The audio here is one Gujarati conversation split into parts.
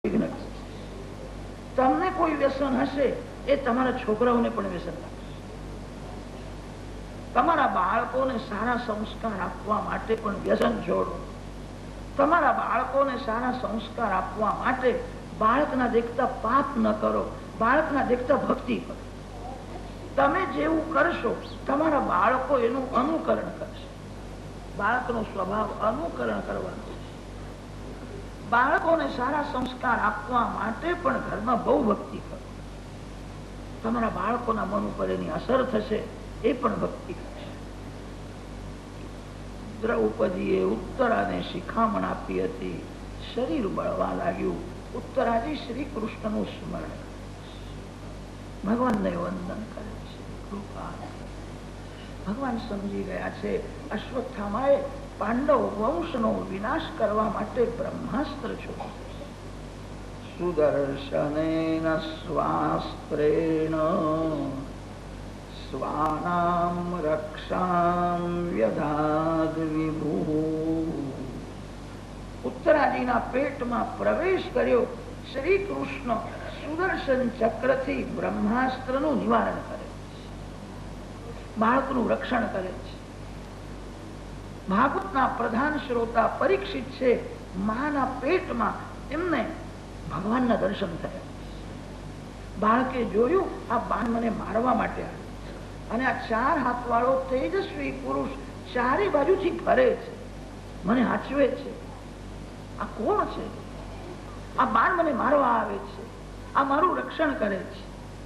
વિઘ્ન. તમને કોઈ વ્યસન હશે એ તમારા છોકરાઓને પણ વ્યસન લાગશે. તમારા બાળકોને સારા સંસ્કાર આપવા માટે પણ વ્યસન છોડો. તમારા બાળકોને સારા સંસ્કાર આપવા માટે બાળકના દેખતા પાપ ન કરો, બાળકના દેખતા ભક્તિ કરો. તમે જેવું કરશો તમારા બાળકો એનું અનુકરણ કરશે. બાળકનો સ્વભાવ અનુકરણ કરવાનો. બાળકોને સારા સંસ્કાર આપવા માટે પણ ઘરમાં બહુ ભક્તિ કરો. તમારા બાળકોના મન ઉપર એની અસર થશે, એ પણ ભક્તિ કરશે. દ્રૌપદીએ ઉત્તરાને શિખામણ આપી હતી. શરીર બળવા લાગ્યું. ઉત્તરાજી શ્રી કૃષ્ણનું સ્મરણ, ભગવાનને વંદન કરે છે. કૃપા ભગવાન સમજી ગયા છે અશ્વત્થામાએ પાંડવ વંશનો વિનાશ કરવા માટે બ્રહ્માસ્ત્ર છોડ્યું. સુદર્શનેન સ્વાસ્ત્રેણ સ્વાનામ રક્ષામ વ્યધાદ વિભુઃ. ઉત્તરાજીના પેટમાં પ્રવેશ કર્યો. શ્રી કૃષ્ણ સુદર્શન ચક્રથી બ્રહ્માસ્ત્રનું નિવારણ કરે, બાળકનું રક્ષણ કરે છે. ભાગવતના પ્રધાન શ્રોતા પરીક્ષિત છે. માના પેટમાં એમને ભગવાનના દર્શન થયા. બાળકે જોયું આ બાણ મને મારવા માટે આવ્યો, અને આ 4 હાથ વાળો તેજસ્વી પુરુષ ચારે બાજુથી ફરે છે, મને હાચવે છે. આ કોણ છે? આ બાણ મને મારવા આવે છે, આ મારું રક્ષણ કરે છે.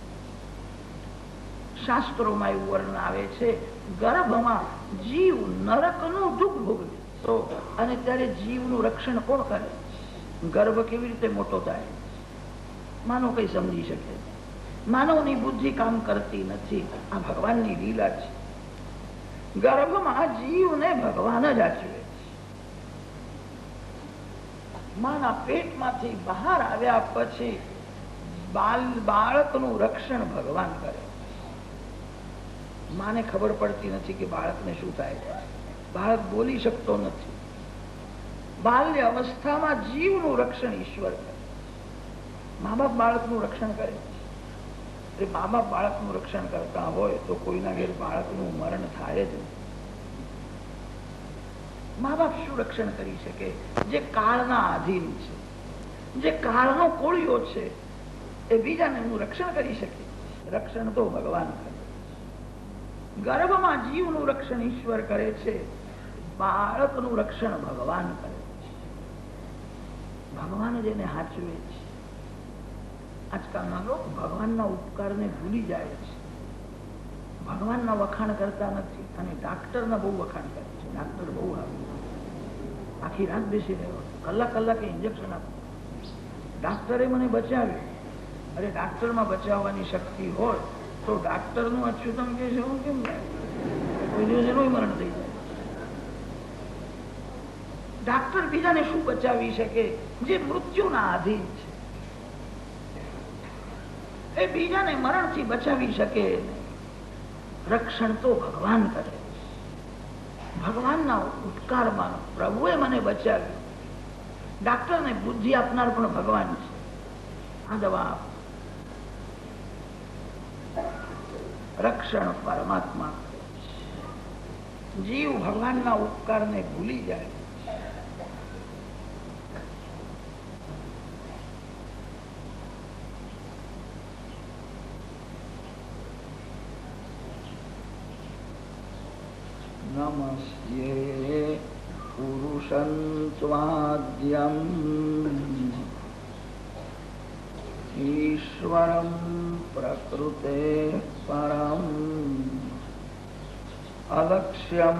શાસ્ત્રોમાં એવું વર્ણન આવે છે, ગર્ભમાં જીવ નરકનું દુઃખ ભોગવે અને ત્યારે જીવનું રક્ષણ કોણ કરે? ગર્ભ કેવી રીતે મોટો થાય? માનવ કઈ સમજી શકે? માનવની બુદ્ધિ કામ કરતી નથી. આ ભગવાનની લીલા છે. ગર્ભમાં જીવને ભગવાન જ આચવે. માના પેટમાંથી બહાર આવ્યા પછી બાળકનું રક્ષણ ભગવાન કરે. માને ખબર પડતી નથી કે બાળકને શું થાય. બાળક બોલી શકતો નથી. બાલ્ય અવસ્થામાં જીવનું રક્ષણ ઈશ્વર કરે. મા બાપ બાળકનું રક્ષણ કરે છે. મા બાપ બાળકનું રક્ષણ કરતા હોય તો કોઈના ઘેર બાળકનું મરણ થાય જ નહીં. મા બાપ શું રક્ષણ કરી શકે? જે કાળના આધીન છે, જે કાળનો કોળિયો છે, એ બીજાને હું રક્ષણ કરી શકે? રક્ષણ તો ભગવાન કરે. ગર્ભમાં જીવનું રક્ષણ ઈશ્વર કરે છે, બાળકનું રક્ષણ ભગવાન કરે છે. ભગવાન જ એને હાચવે છે. આજકાલના લોકો ભગવાનના ઉપકારને ભૂલી જાય છે. ભગવાનના વખાણ કરતા નથી અને ડાક્ટરના બહુ વખાણ કરે છે. ડાક્ટર બહુ આવે, આખી રાત બેસી રહ્યો, કલાકે ઇન્જેક્શન આપે. ડાક્ટરે મને બચાવ્યું. અરે ડાક્ટરમાં બચાવવાની શક્તિ હોય તો ડાક્ટરનું અચ્યુતમ કે છે હું કેમ લાગે? કોઈ દિવસ એનું મરણ થઈ જાય. ડાક્ટર બીજાને શું બચાવી શકે? જે મૃત્યુના આધીન છે એ બીજાને મરણથી બચાવી શકે. રક્ષણ તો ભગવાન કરે. ભગવાનના ઉપકારમાં પ્રભુએ મને બચાવ્યું. ડાક્ટરને બુદ્ધિ આપનાર પણ ભગવાન છે. આ દવા રક્ષણ પરમાત્મા. જીવ ભગવાનના ઉપકારને ભૂલી જાય. નમસ્યે પુરુષં સ્વાદ્યમ ઈશ્વરં પ્રકૃતે પરમ અલક્ષ્યમ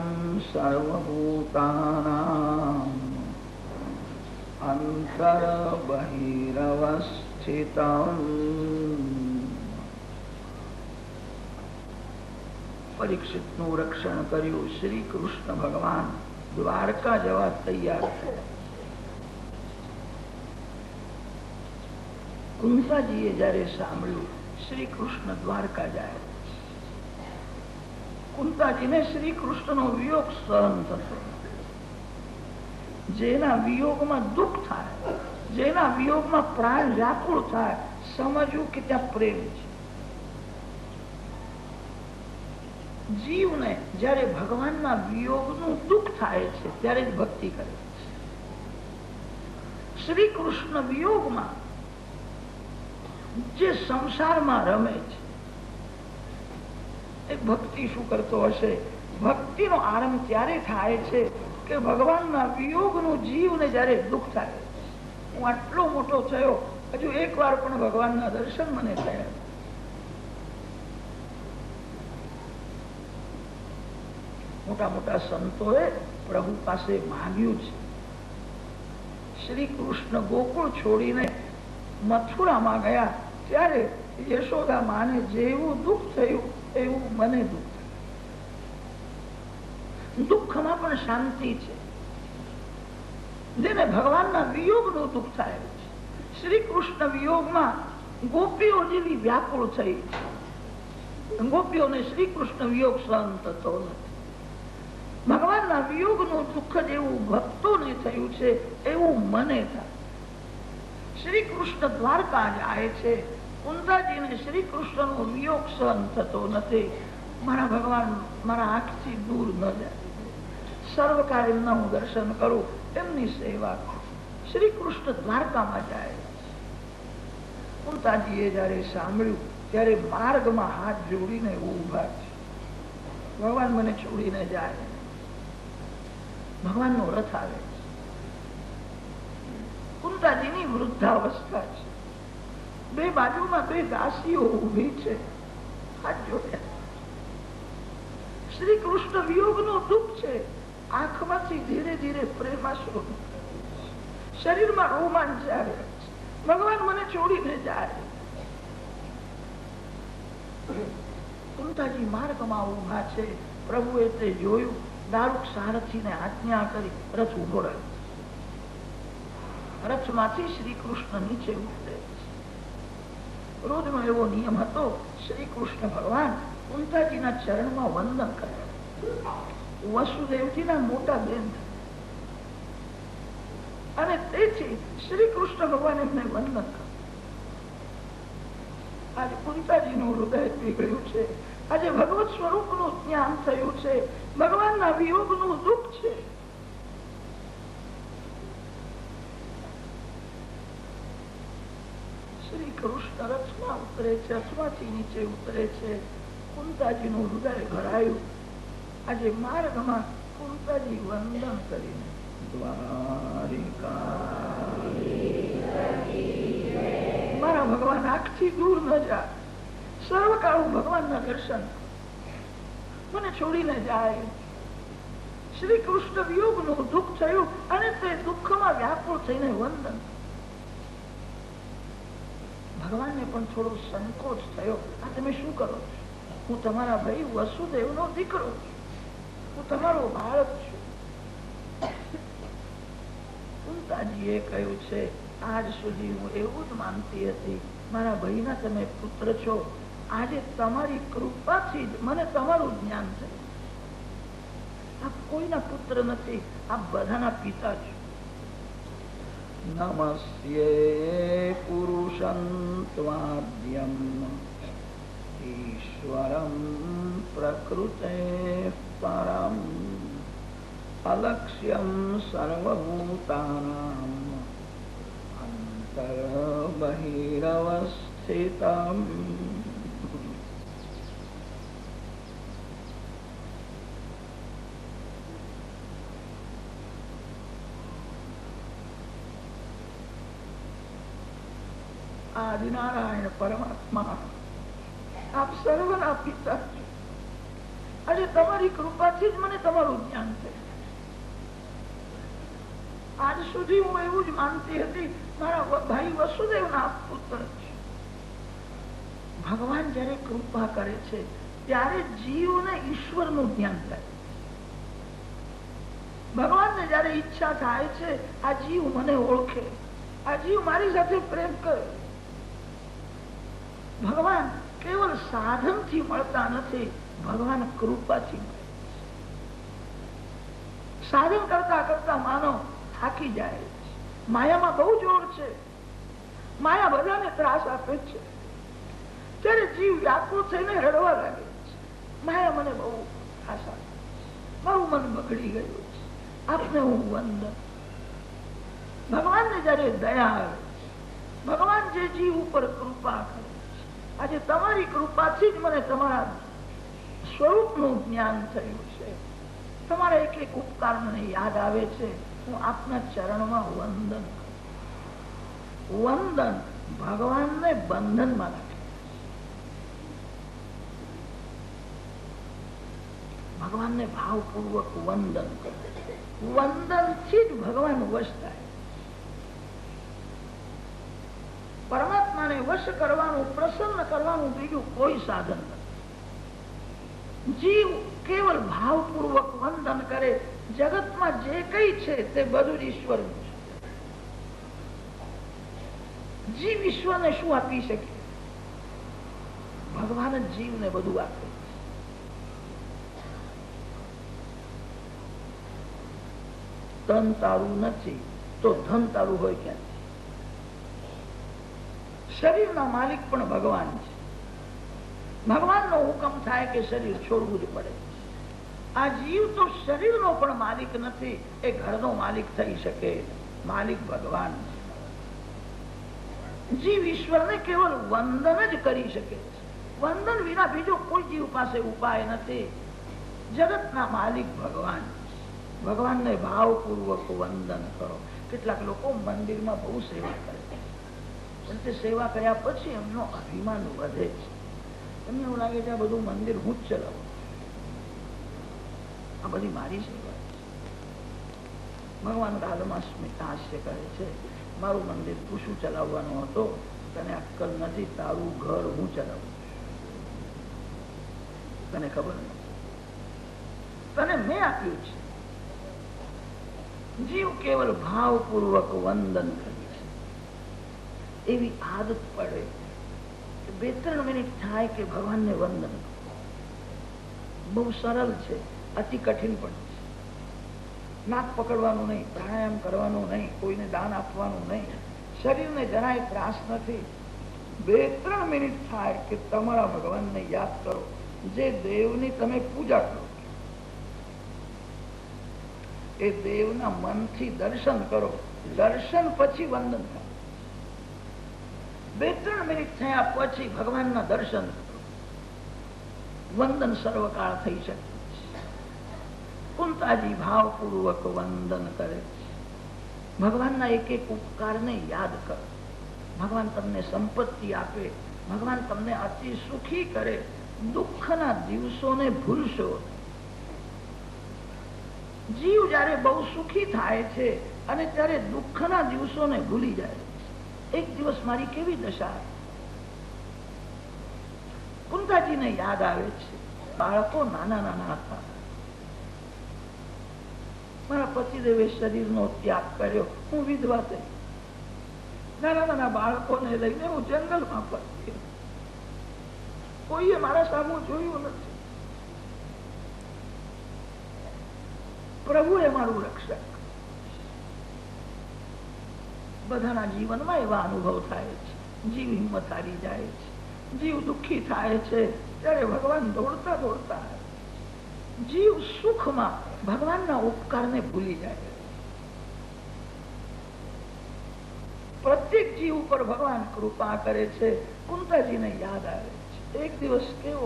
સર્વભૂતાનાં અંતર બહિરવસ્થિતમ. પરીક્ષિતનું રક્ષણ કર્યું. શ્રી કૃષ્ણ ભગવાન દ્વારકા જવા તૈયાર થયા. કુંતાજીએ જયારે સાંભળ્યું શ્રી કૃષ્ણ દ્વારકા જાય, કુંતાજીને શ્રી કૃષ્ણનો વિયોગ સહન થતો. જેના વિયોગમાં દુઃખ થાય, જેના વિયોગમાં પ્રાણ વ્યાકુળ થાય, સમજવું કે ત્યાં પ્રેમ છે. જીવને જયારે ભગવાનના વિયોગનું દુઃખ થાય છે ત્યારે જ ભક્તિ કરે છે. શ્રી કૃષ્ણ વિયોગમાં જે સંસારમાં રમે છે એ ભક્તિ શું કરતો હશે? ભક્તિનો આરંભ ત્યારે થાય છે કે ભગવાનના વિયોગનું જીવને જયારે દુઃખ થાય, હું આટલો મોટો થયો, હજુ એક વાર પણ ભગવાનના દર્શન મને થયા. મોટા મોટા સંતોએ પ્રભુ પાસે માંગ્યું છે. શ્રી કૃષ્ણ ગોકુળ છોડીને મથુરામાં ગયા ત્યારે યશોદા માને જેવું દુઃખ થયું એવું મને દુઃખ થયું. દુઃખમાં પણ શાંતિ છે. જેને ભગવાનના વિયોગનું દુઃખ થાય છે, શ્રી કૃષ્ણ વિયોગમાં ગોપીઓ જેવી વ્યાકુળ થઈ છે. ગોપીઓને શ્રી કૃષ્ણ વિયોગ સહન થતો નથી. ભગવાનના વિયોગનું દુઃખ જેવું ભક્તોને થયું છે એવું મને થાય. શ્રી કૃષ્ણ દ્વારકા જાય છે, કુંતાજીને શ્રી કૃષ્ણનો વિયોગ સહન થતો નથી. મારા ભગવાન મારા આંખથી દૂર ન જાય, સર્વકાળ એમના હું દર્શન કરું, એમની સેવા કરું. શ્રી કૃષ્ણ દ્વારકામાં જાય. કુંતાજીએ જયારે સાંભળ્યું ત્યારે માર્ગમાં હાથ જોડીને ઉભા છે. ભગવાન મને છોડીને જાય. ભગવાનનો રથ આવે છે. કુંતાજીની વૃદ્ધાવસ્થા છે. બે બાજુમાં બે દાસીઓ ઉભી છે, હાથ જોડ્યા. શ્રી કૃષ્ણ વિયોગનું દુઃખ છે. આંખમાંથી ધીરે ધીરે પ્રેમાશ્રુ, શરીરમાં રોમાંચ આવે. ભગવાન મને છોડીને જાય. કુંતાજી માર્ગમાં ઉભા છે. પ્રભુએ તે જોયું, દારૂક સારથીને આજ્ઞા કરી રથ ઉભો રહ્યો. રથમાંથી શ્રી કૃષ્ણ નીચે ઉતરે. રોજનો એવો નિયમ હતો, શ્રી કૃષ્ણ ભગવાન કુંતાજીના ચરણમાં વંદન કરે. વસુદેવજીના મોટા બેન અને તેથી શ્રી કૃષ્ણ ભગવાન એમને વંદન કરે. આજે કુંતાજીનું હૃદય પીગળ્યું છે. આજે ભગવત સ્વરૂપનું જ્ઞાન થયું છે. ભગવાનના વિયોગનું દુઃખ છે. શ્રી કૃષ્ણ રથમાં ઉતરે છે, રથમાંથી નીચે ઉતરે છે. કુંતાજીનું હૃદય ભરાયું. આજે માર્ગમાં કુંતાજી વંદન કરીને મારા ભગવાન આંખથી દૂર ન જાય, સર્વકાળ હું ભગવાનના દર્શન, મને છોડીને જાય. શ્રી કૃષ્ણ વિયોગનું દુઃખ થયું અને તે દુઃખમાં વ્યાકુળ થઈને વંદન. ભગવાનને પણ થોડો સંકોચ થયો. આ તમે શું કરો છો? હું તમારા ભાઈ વસુદેવનો દીકરો છું, હું તમારો બાળક છું. કુંતાજીએ કહ્યું છે, આજ સુધી હું એવું જ માનતી હતી મારા ભાઈના તમે પુત્ર છો. આજે તમારી કૃપાથી જ મને તમારું જ્ઞાન થયું. આપ કોઈના પુત્ર નથી, આપ બધાના પિતા છો. નમસ્યે પુરુષં ત્વાદ્યમ ઈશ્વરં પ્રકૃતે પરમ અલક્ષ્યં સર્વભૂતાનાં અંતર્બહિરવસ્થિતમ. આદિનારાયણ પરમાત્મા આપ સર્વના પિતા છો. આજે તમારી કૃપાથી જ મને તમારું જ્ઞાન થયું. આજ સુધી હું એવું જ માનતી હતી મારા ભાઈ વસુદેવના પુત્ર છે. ભગવાન જયારે કૃપા કરે છે ત્યારે જીવને ઈશ્વરનું જ્ઞાન થાય. ભગવાનને જયારે ઈચ્છા થાય છે આ જીવ મને ઓળખે, આ જીવ મારી સાથે પ્રેમ કરે. ભગવાન કેવલ સાધનથી મળતા નથી, ભગવાન કૃપાથી મળે. સાધન કરતા કરતા માનવ થાકી જાય, માયામાં બહુ જોર છે. માયા બધાને ત્રાસ આપે છે. ત્યારે જીવ વ્યાકુળ થઈને રડવા લાગે છે. માયા મને બહુ ત્રાસ આપે, મારું મન બગડી ગયું છે, આપને હું વંદન. ભગવાનને જયારે દયા આવે, ભગવાન જે જીવ ઉપર કૃપા કરે છે, આજે તમારી કૃપાથી જ મને તમારા સ્વરૂપનું જ્ઞાન થયું છે. તમારા એક એક ઉપકાર મને યાદ આવે છે. હું આપના ચરણમાં વંદન કરું. વંદન ભગવાનને બંધનમાં રાખે. ભગવાનને ભાવપૂર્વક વંદન કરે. વંદન થી જ ભગવાન વશ થાય. પરમાત્માને વશ કરવાનું, પ્રસન્ન કરવાનું બીજું કોઈ સાધન નથી. જીવ કેવલ ભાવપૂર્વક વંદન કરે. જગતમાં જે કઈ છે તે બધું જ ઈશ્વરનું છે. જીવ ઈશ્વરને શું આપી શકે? ભગવાન જ જીવને બધું આપે. તન તારું નથી તો ધન તારું હોય ક્યાંથી? શરીરના માલિક પણ ભગવાન છે. ભગવાનનો હુકમ થાય કે શરીર છોડવું જ પડે. આ જીવ તો શરીરનો પણ માલિક નથી. એ ઘરનો માલિક થઈ શકે. માલિક ભગવાન છે. જીવ ઈશ્વરને કેવલ વંદન જ કરી શકે છે. વંદન વિના બીજો કોઈ જીવ પાસે ઉપાય નથી. જગતના માલિક ભગવાન. ભગવાનને ભાવપૂર્વક વંદન કરો. કેટલાક લોકો મંદિરમાં બહુ સેવા કરે છે, પણ તે સેવા કર્યા પછી એમનો અભિમાન વધે છે. એમને એવું લાગે છે આ બધું મંદિર હું જ ચલાવું, આ બધી મારી સેવા છે. ભગવાન રાધમાં સ્મિતાસ્ય કરે છે, મારું મંદિર તું શું ચલાવવાનો હતો? તને અક્કલ નથી. તારું ઘર હું ચલાવું, તને ખબર નથી. તને મેં આપ્યું છે. જીવ કેવલ ભાવપૂર્વક વંદન કરે છે. એવી આદત પડે કે 2-3 મિનિટ થાય કે ભગવાનને વંદન. બહુ સરળ છે, અતિ કઠિન પણ છે. નાક પકડવાનું નહીં, પ્રાણાયામ કરવાનું નહીં, કોઈને દાન આપવાનું નહીં, શરીરને જરાય ત્રાસ નથી. 2-3 મિનિટ થાય કે તમારા ભગવાનને યાદ કરો. જે દેવની તમે પૂજા કરો એ દેવના મનથી દર્શન કરો. દર્શન પછી વંદન કરો. 2-3 મિનિટ થયા પછી ભગવાનના દર્શન કરો. વંદન સર્વકાળ થઈ શકે. કુંતાજી ભાવપૂર્વક વંદન કરે છે. ભગવાનના એક એક ઉપકારને યાદ કરો. ભગવાન તમને સંપત્તિ આપે, ભગવાન તમને અતિ સુખી કરે. દુઃખના દિવસોને ભૂલશો. જીવ જયારે બહુ સુખી થાય છે અને ત્યારે દુઃખના દિવસોને ભૂલી જાય. એક દિવસ મારી કેવી દશા, કુંતાજીને યાદ આવે છે. બાળકો નાના નાના હતા. મારા પતિદેવે શરીરનો ત્યાગ કર્યો, હું વિધવા થઈ. નાના નાના બાળકોને લઈને હું જંગલમાં ફરતી. કોઈએ મારા સામું જોયું નથી. પ્રભુ એ મારું રક્ષક. બધાના જીવનમાં એવા અનુભવ થાય છે. જીવ હિંમત હારી જાય છે, જીવ દુઃખી થાય છે, ત્યારે ભગવાન દોડતા દોડતા. જીવ સુખમાં ભગવાનના ઉપકારને ભૂલી જાય. પ્રત્યેક જીવ ઉપર ભગવાન કૃપા કરે છે. કુંતાજીને યાદ આવે છે. એક દિવસ કેવો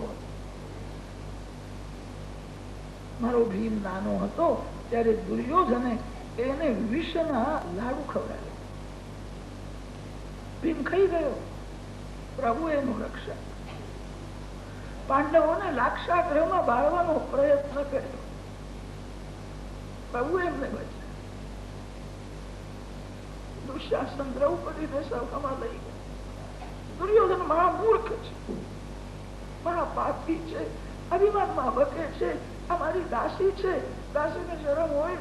મારો ભીમ નાનો હતો ત્યારે દુર્યોધને એને વિષના લાડુ ખવડાવ્યા. ભીમ ખાઈ ગયો. પ્રભુ એનું રક્ષક. પાંડવોને લાક્ષાગૃહમાં બાળવાનો પ્રયત્ન કર્યો. પ્રભુ એમને બચ્યા. દુશાસન દ્રૌપદીને સભામાં લઈ ગયા. દુર્યોધન મહામૂર્ખ છે, મહાપાપી છે, અભિમાનમાં બકે છે. આ મારી દાસી છે, દાસીને શરમ હોય.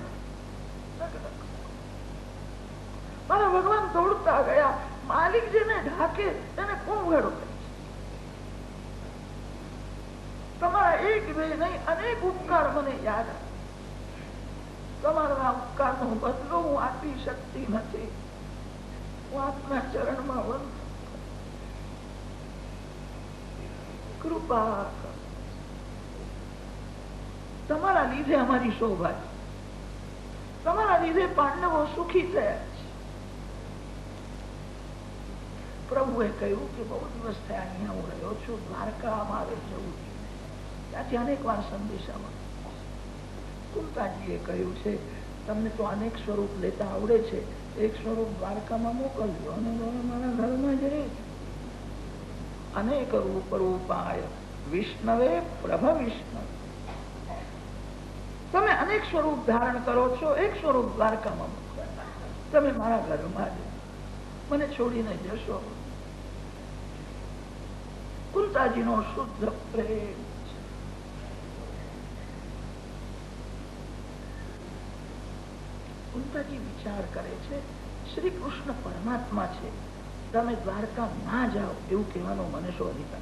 મારા ભગવાન દોડતા ગયા. માલિક જેને ઢાકે તેને કોણ ઘડો કરે છે? તમારા એક બે નહીં અનેક ઉપકાર મને યાદ આવે. તમારા ઉપકારનો બદલો હું આપી શકતી નથી. હું આપના ચરણમાં વંદન કૃપા કરો. તમારા લીધે અમારી શોભા છે. તમારા લીધે પાંડવો સુખી થયા છે. પ્રભુએ કહ્યું કે બહુ દિવસ થયા અહીંયા હું રહ્યો છું, દ્વારકા મારે જવું છે. ત્યાંથી અનેક વાર સંદેશામાં કુંતાજીએ કહ્યું છે તમને તો અનેક સ્વરૂપ લેતા આવડે છે, એક સ્વરૂપ દ્વારકામાં મોકલજો અને મારા ઘરમાં જ રહે. અનેક રૂપ રૂપાય વિષ્ણવે પ્રભ વિષ્ણુ. તમે અનેક સ્વરૂપ ધારણ કરો છો, એક સ્વરૂપ દ્વારકામાં મોકલો. તમે મારા ઘરમાં જ મને છોડીને જશો. કુંતાજીનો શુદ્ધ પ્રેમ. કુંતાજી વિચાર કરે છે શ્રી કૃષ્ણ પરમાત્મા છે, તમે દ્વારકા ના જાઓ એવું કહેવાનો મને શું અધિકાર?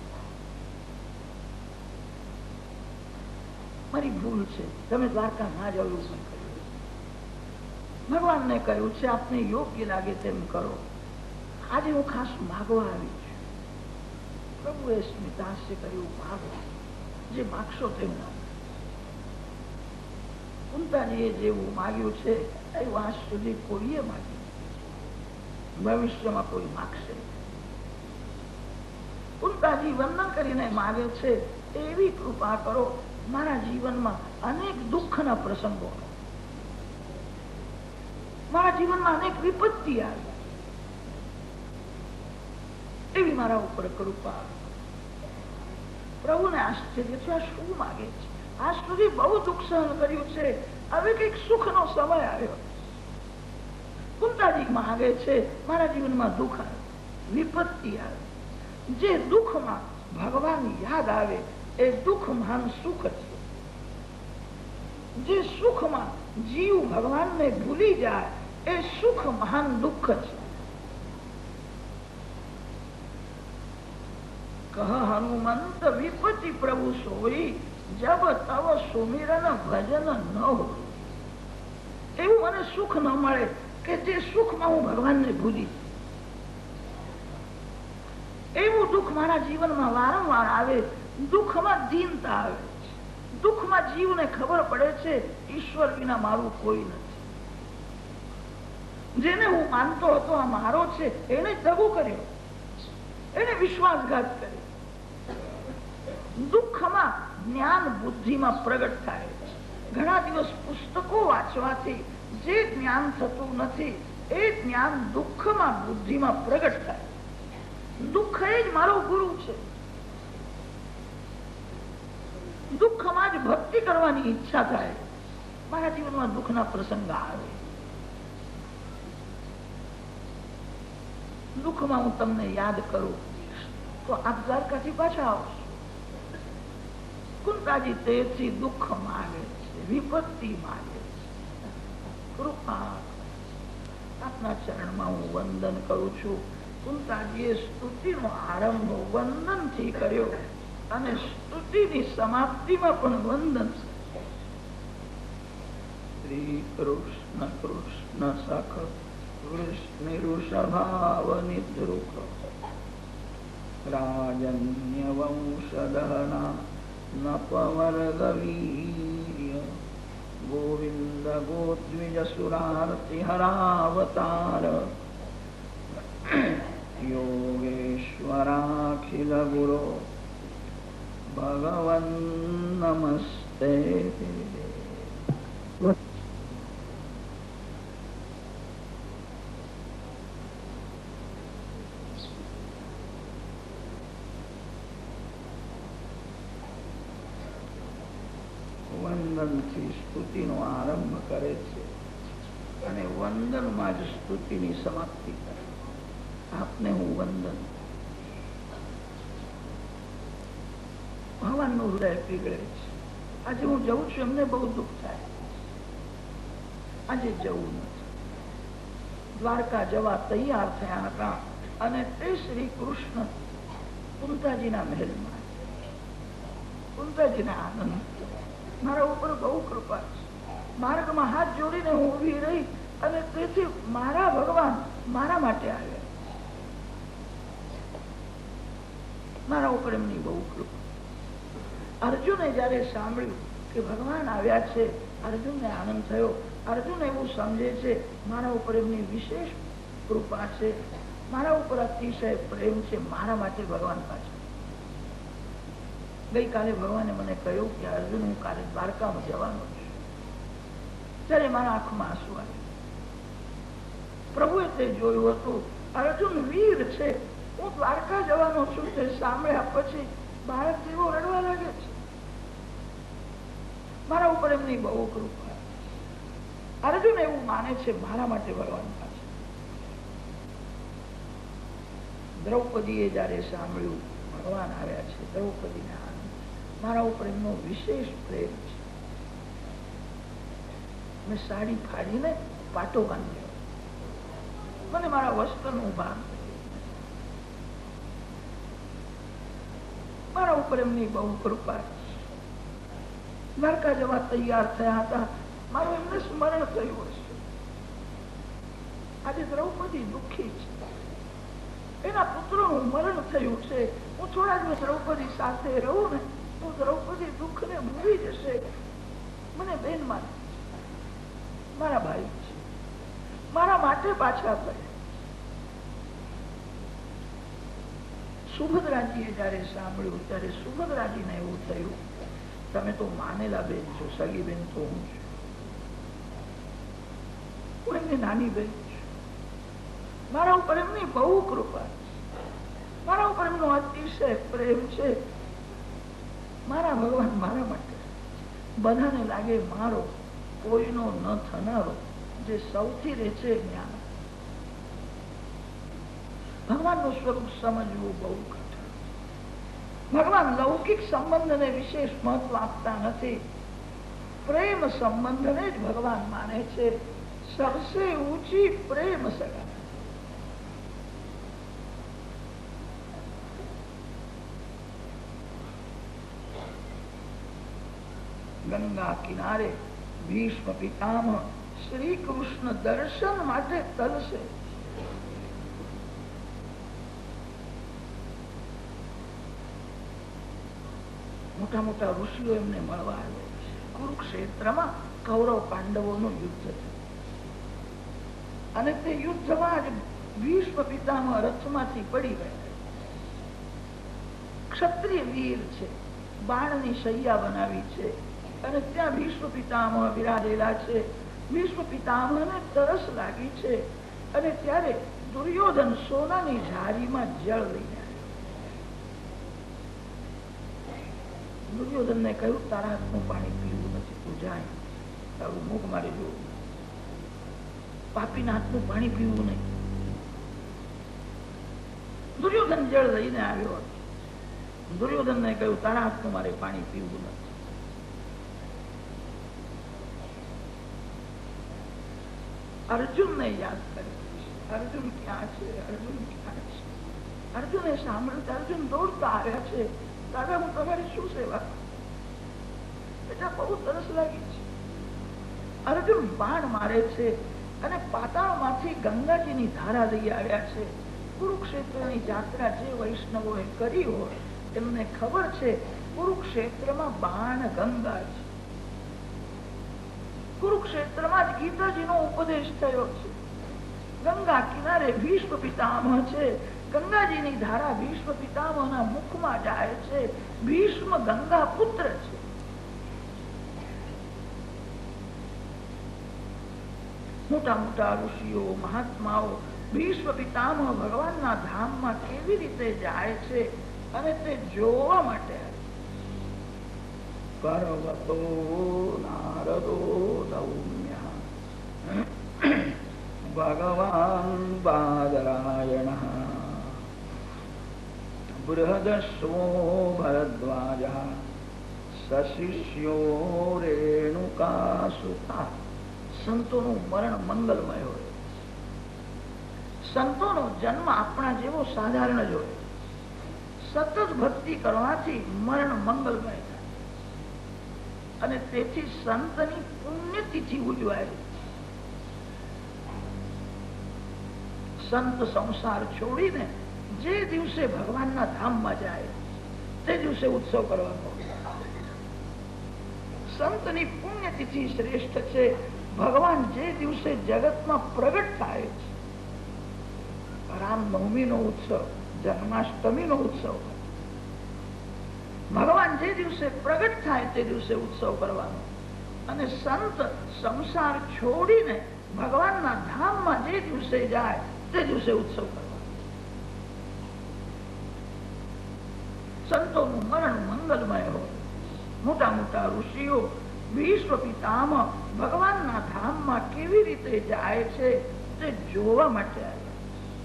મારી ભૂલ છે, તમે દ્વારકા ના જાઓ એવું પણ કહ્યું. ભગવાનને કહ્યું છે આપને યોગ્ય લાગે તેમ કરો. આજે હું ખાસ માગવા આવી છું. પ્રભુએ સ્મિતાસ્ય કહ્યું માગો, જે માગશો તેવું. કુંતાજીએ જેવું માગ્યું છે એવું આજ સુધી કોઈએ માગ્યું, ભવિષ્યમાં કોઈ માગશે. કુંતાજી વંદન કરીને માગે છે એવી કૃપા કરો મારા જીવનમાં અનેક દુઃખના પ્રસંગો, મારા જીવનમાં અનેક વિપત્તિ આવી, એવી મારા ઉપર કૃપા. પ્રભુને આશ્ચર્ય છે, આ શું માગે છે? આજ સુધી બહુ દુઃખ સહન કર્યું છે, હવે કઈક સુખનો સમય આવ્યો. કુંતાજી માગે છે મારા જીવનમાં દુઃખ આવે, વિપત્તિ આવે. જે દુઃખમાં ભગવાન યાદ આવે એ દુઃખ મહાન સુખ છે. જે સુખમાં જીવ ભગવાનને ભૂલી જાય એ સુખ મહાન દુઃખ છે. કહ હનુમંત વિપત્તિ પ્રભુ સોઈ, જબ તવ સુમિરન ભજન ન હોય. એવું મને સુખ ન મળે કે જે સુખમાં હું ભગવાનને ભૂલી. એવું દુઃખ મારા જીવનમાં વારંવાર આવે. દુઃખમાં દીનતા આવે છે. દુઃખમાં જીવને ખબર પડે છે ઈશ્વર વિના મારું કોઈ નથી. જેને હું માનતો હતો આ મારો છે એને દગો કર્યો, એને વિશ્વાસઘાત કર્યો. દુઃખમાં જ્ઞાન બુદ્ધિમાં પ્રગટ થાય છે. ઘણા દિવસ પુસ્તકો વાંચવાથી જે જ્ઞાન થતું નથી એ જ્ઞાન દુઃખમાં બુદ્ધિમાં પ્રગટ થાય. દુઃખ એ જ મારો ગુરુ છે. દુઃખમાં જ ભક્તિ કરવાની ઈચ્છા થાય. મારા જીવનમાં દુઃખના પ્રસંગ આવે, દુઃખમાં હું તમને યાદ કરું તો આપ દ્વારકાથી પાછા આવશો. કુંતાજી તેથી દુઃખ માગે છે, વિપત્તિ માગે છે. કૃપા આપના ચરણમાં હું વંદન કરું છું. કુંતાજીએ સ્તુતિનો આરંભ વંદન થી કર્યો અને સ્તુતિની સમાપ્તિમાં પણ વંદન. શ્રી કૃષ્ણ કૃષ્ણ સખ વૃષભાવ નિદ્રુક રાજન્ય વંશદહના નપવર્ગવીર્ય ગોવિંદ ગોદ્વિજ સુરાર્તિ હરાવતાર યોગેશ્વરાખિલ ગુરો ભગવન નમસ્તે. વંદનથી સ્તુતિનો આરંભ કરે છે અને વંદનમાં જ સ્તુતિની સમાપ્તિ કરે. આપને હું વંદન. ભગવાનનું હૃદય પીગળે છે. આજે હું જઉં છું એમને બહુ દુઃખ થાય. આજે જવું નથી. દ્વારકા જવા તૈયાર થયા હતા અને તે શ્રી કૃષ્ણ કુંતાજીના મહેલમાં. કુંતાજીને આનંદ, મારા ઉપર બહુ કૃપા છે. માર્ગમાં હાથ જોડીને હું ઉભી રહી અને તેથી મારા ભગવાન મારા માટે આવ્યા, મારા ઉપર એમની બહુ કૃપા. અર્જુને જયારે સાંભળ્યું કે ભગવાન આવ્યા છે, અર્જુનને આનંદ થયો. અર્જુન એવું સમજે છે મારા ઉપર એમની વિશેષ કૃપા છે, મારા ઉપર અતિશય પ્રેમ છે, મારા માટે ભગવાન પાછા. ગઈકાલે ભગવાને મને કહ્યું કે અર્જુન, હું કાલે દ્વારકામાં જવાનો છું. ત્યારે મારા આંખમાં આંસુ આવ્યા. પ્રભુએ તે જોયું હતું, અર્જુન વીર છે, હું દ્વારકા જવાનો છું. તે સાંભળ્યા પછી બાળક જેવો રડવા લાગે છે. મારા ઉપર એમની બહુ કૃપા. અર્જુન એવું માને છે મારા માટે ભગવાન પાસે. દ્રૌપદીએ જયારે સાંભળ્યું ભગવાન આવ્યા છે, દ્રૌપદીને આનંદ, મારા ઉપર એમનો વિશેષ પ્રેમ છે. મેં સાડી ફાડીને પાટો બાંધ્યો, મને મારા વસ્ત્રનું ભાન થયું. મારા ઉપર એમની બહુ કૃપા. દ્વારકા જવા તૈયાર થયા હતા, મારું એમને સ્મરણ થયું હશે. આજે દ્રૌપદી દુઃખી છે, એના પુત્રનું મરણ થયું છે. હું થોડા દિવસ દ્રૌપદી સાથે રહું ને તો દ્રૌપદી દુઃખને ભૂલી જશે. મને બેન માને, મારા ભાઈ છે, મારા માટે પાછા ફરે. સુભદ્રાજીએ જયારે સાંભળ્યું ત્યારે સુભદ્રાજીને એવું થયું, તમે તો માનેલા બેન છો, સગી બેન તો હું છું, હું એમની નાની બેન છું. મારા ઉપર એમની બહુ કૃપા છે, મારા ઉપર એમનો અતિશય પ્રેમ છે. મારા ભગવાન મારા માટે. બધાને લાગે મારો કોઈનો ન થનારો, જે સૌથી રહે છે જ્ઞાન. ભગવાનનું સ્વરૂપ સમજવું બહુ કઠણ. ભગવાન લૌકિક સંબંધને વિશેષ મહત્વ આપતા નથી, પ્રેમ સંબંધને જ ભગવાન માને છે. સબસે ઊંચી પ્રેમ સગા. ગંગા કિનારે ભીષ્મ પિતામહ શ્રી કૃષ્ણ દર્શન માટે તરસે. મોટા મોટા ઋષિઓ એમને મળવા આવે છે. કુરુક્ષેત્રમાં કૌરવ પાંડવોનું યુદ્ધ થયું અને તે યુદ્ધમાં જ ભીષ્મ પિતામહ રથમાંથી પડી ગયા. ક્ષત્રિય વીર છે, બાણની શૈયા બનાવી છે અને ત્યાં ભીષ્મ પિતામહ બિરાજેલા છે. ભીષ્મ પિતામહને તરસ લાગી છે અને ત્યારે દુર્યોધન સોનાની ઝારીમાં જળ લઈને આવ્યો. દુર્યોધનને કહ્યું, તારા હાથનું પાણી પીવું નથી, તું જાય, તારું મુખ મારે જોવું, પાપીના હાથનું પાણી પીવું નહીં. દુર્યોધન જળ લઈને આવ્યો. દુર્યોધનને કહ્યું, તારા હાથનું મારે પાણી પીવું નથી. અર્જુનને યાદ કર્યું, અર્જુન ક્યાં છે, અર્જુન ક્યાં છે. અર્જુને સાંભળ્યું, અર્જુન દોડતા આવ્યા છે, દાદા હું તમારી શું સેવા કરું, બેટા બહુ તરસ લાગી છે. અર્જુન બાણ મારે છે અને પાતાળમાંથી ગંગાજીની ધારા લઈ આવ્યા છે. કુરુક્ષેત્રની યાત્રા જે વૈષ્ણવોએ કરી હોય એમને ખબર છે, કુરુક્ષેત્રમાં બાણ ગંગા છે. કુરુક્ષેત્રમાં જ ગીતાજીનો ઉપદેશ થયો છે. ગંગા કિનારે ભીષ્મ પિતામહ છે, ગંગાજીની ધારા ભીષ્મ પિતામહના મુખમાં જાય છે. ભીષ્મ ગંગા પુત્ર છે. મોટા મોટા ઋષિઓ મહાત્માઓ ભીષ્મ પિતામહ ભગવાનના ધામમાં કેવી રીતે જાય છે અને તે જોવા માટે પર્વતો નારદો દૌમ્ય ભગવાન બાદરાયણ બૃહદસ્વો ભરદ્વાજ સશિષ્યો રેણુકાસુતા. સંતોનું મરણ મંગલમય હોય. સંતોનો જન્મ આપણા જેવો સાધારણ જ હોય. સતત ભક્તિ કરવાથી મરણ મંગલમય થાય અને તેથી સંતની પુણ્યતિથિ ઉજવાય. સંત સંસાર છોડીને જે દિવસે ભગવાનના ધામમાં જાય તે દિવસે ઉત્સવ કરવાનો. સંતની પુણ્યતિથિ શ્રેષ્ઠ છે. ભગવાન જે દિવસે જગતમાં પ્રગટ થાય છે, રામનવમીનો ઉત્સવ, જન્માષ્ટમીનો ઉત્સવ, ભગવાન જે દિવસે પ્રગટ થાય તે દિવસે ઉત્સવ કરવાનો. અને સંત સંસાર છોડીને ભગવાનના ધામમાં જે દિવસે જાય તે દિવસે ઉત્સવ કરવાનો. સંતોનું મરણ મંગલમય હોય. મોટા મોટા ઋષિઓ વિશ્વ પિતામહ ભગવાનના ધામમાં કેવી રીતે જાય છે તે જોવા માટે આવ્યા.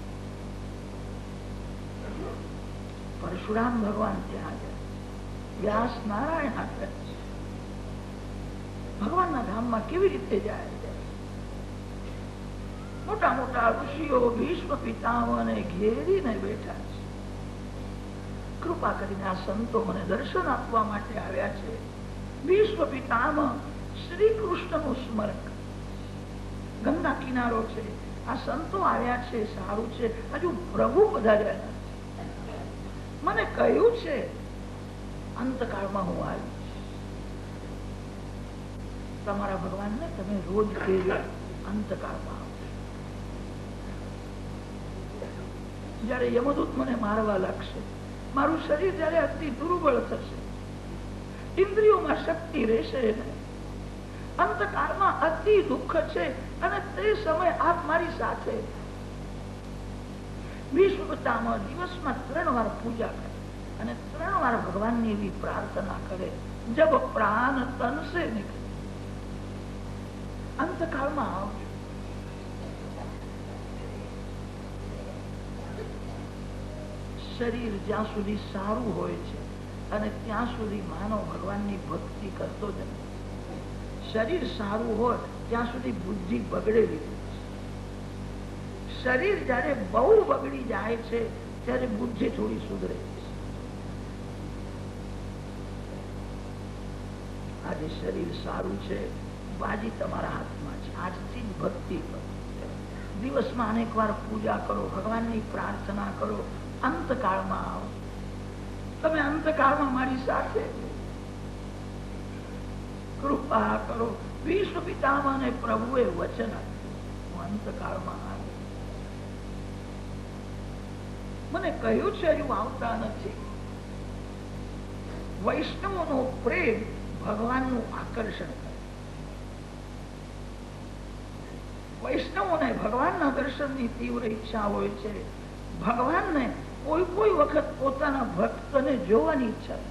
પરશુરામ ભગવાન ત્યાં ગયા, વ્યાસ નારાયણ આવ્યા. ભગવાનના ધામમાં કેવી રીતે જાય છે? મોટા મોટા ઋષિઓ ભીષ્મ પિતામહને ઘેરીને બેઠા છે. કૃપા કરીને આ સંતો મને દર્શન આપવા માટે આવ્યા છે. ભીષ્મ પિતામહ શ્રી કૃષ્ણનું સ્મરણ. ગંગા કિનારો છે, આ સંતો આવ્યા છે, સારું છે. હજુ પ્રભુ પધાર્યા નથી. મને કહ્યું છે અંતકાળમાં હું આવી. તમારા ભગવાનને તમે રોજ કહેજો અંતકાળમાં આવજો. જયારે યમદૂત મને મારવા લાગશે, મારું શરીર જયારે અતિ દુર્બળ થશે, ઇન્દ્રિયોમાં શક્તિ રહેશે નહીં, અંતકાળમાં અતિ દુઃખ છે. અને તે સમય આપ મારી સાથે. ભીષ્મ પિતામહ દિવસમાં 3 વાર પૂજા કરે અને 3 વાર ભગવાનની એવી પ્રાર્થના કરે, જબ પ્રાણ તન સે નીકળે, અંતકાળમાં આવજો. શરીર જ્યાં સુધી સારું હોય છે અને ત્યાં સુધી માનવ ભગવાનની ભક્તિ કરતો જ નથી. શરીર સારું હોય ત્યાં સુધી બુદ્ધિ બગડેલી હોય છે. શરીર જયારે બહુ બગડી જાય છે ત્યારે બુદ્ધિ થોડી સુધરે છે. આજે શરીર સારું છે, બાજી તમારા હાથમાં છે. આજથી જ ભક્તિ કરો. દિવસમાં અનેક વાર પૂજા કરો, ભગવાનની પ્રાર્થના કરો. અંતકાળમાં આવો. તમે અંતકાળમાં મારી સાથે કૃપા કરો. ભીષ્મ પિતામહને પ્રભુએ વચન આપ્યું, હું અંતકાળમાં આવે. મને કહ્યું છે હજુ આવતા નથી. વૈષ્ણવનો પ્રેમ ભગવાનનું આકર્ષણ કરે. વૈષ્ણવોને ભગવાનના દર્શનની તીવ્ર ઈચ્છા હોય છે. ભગવાનને કોઈ કોઈ વખત પોતાના ભક્તને જોવાની ઈચ્છા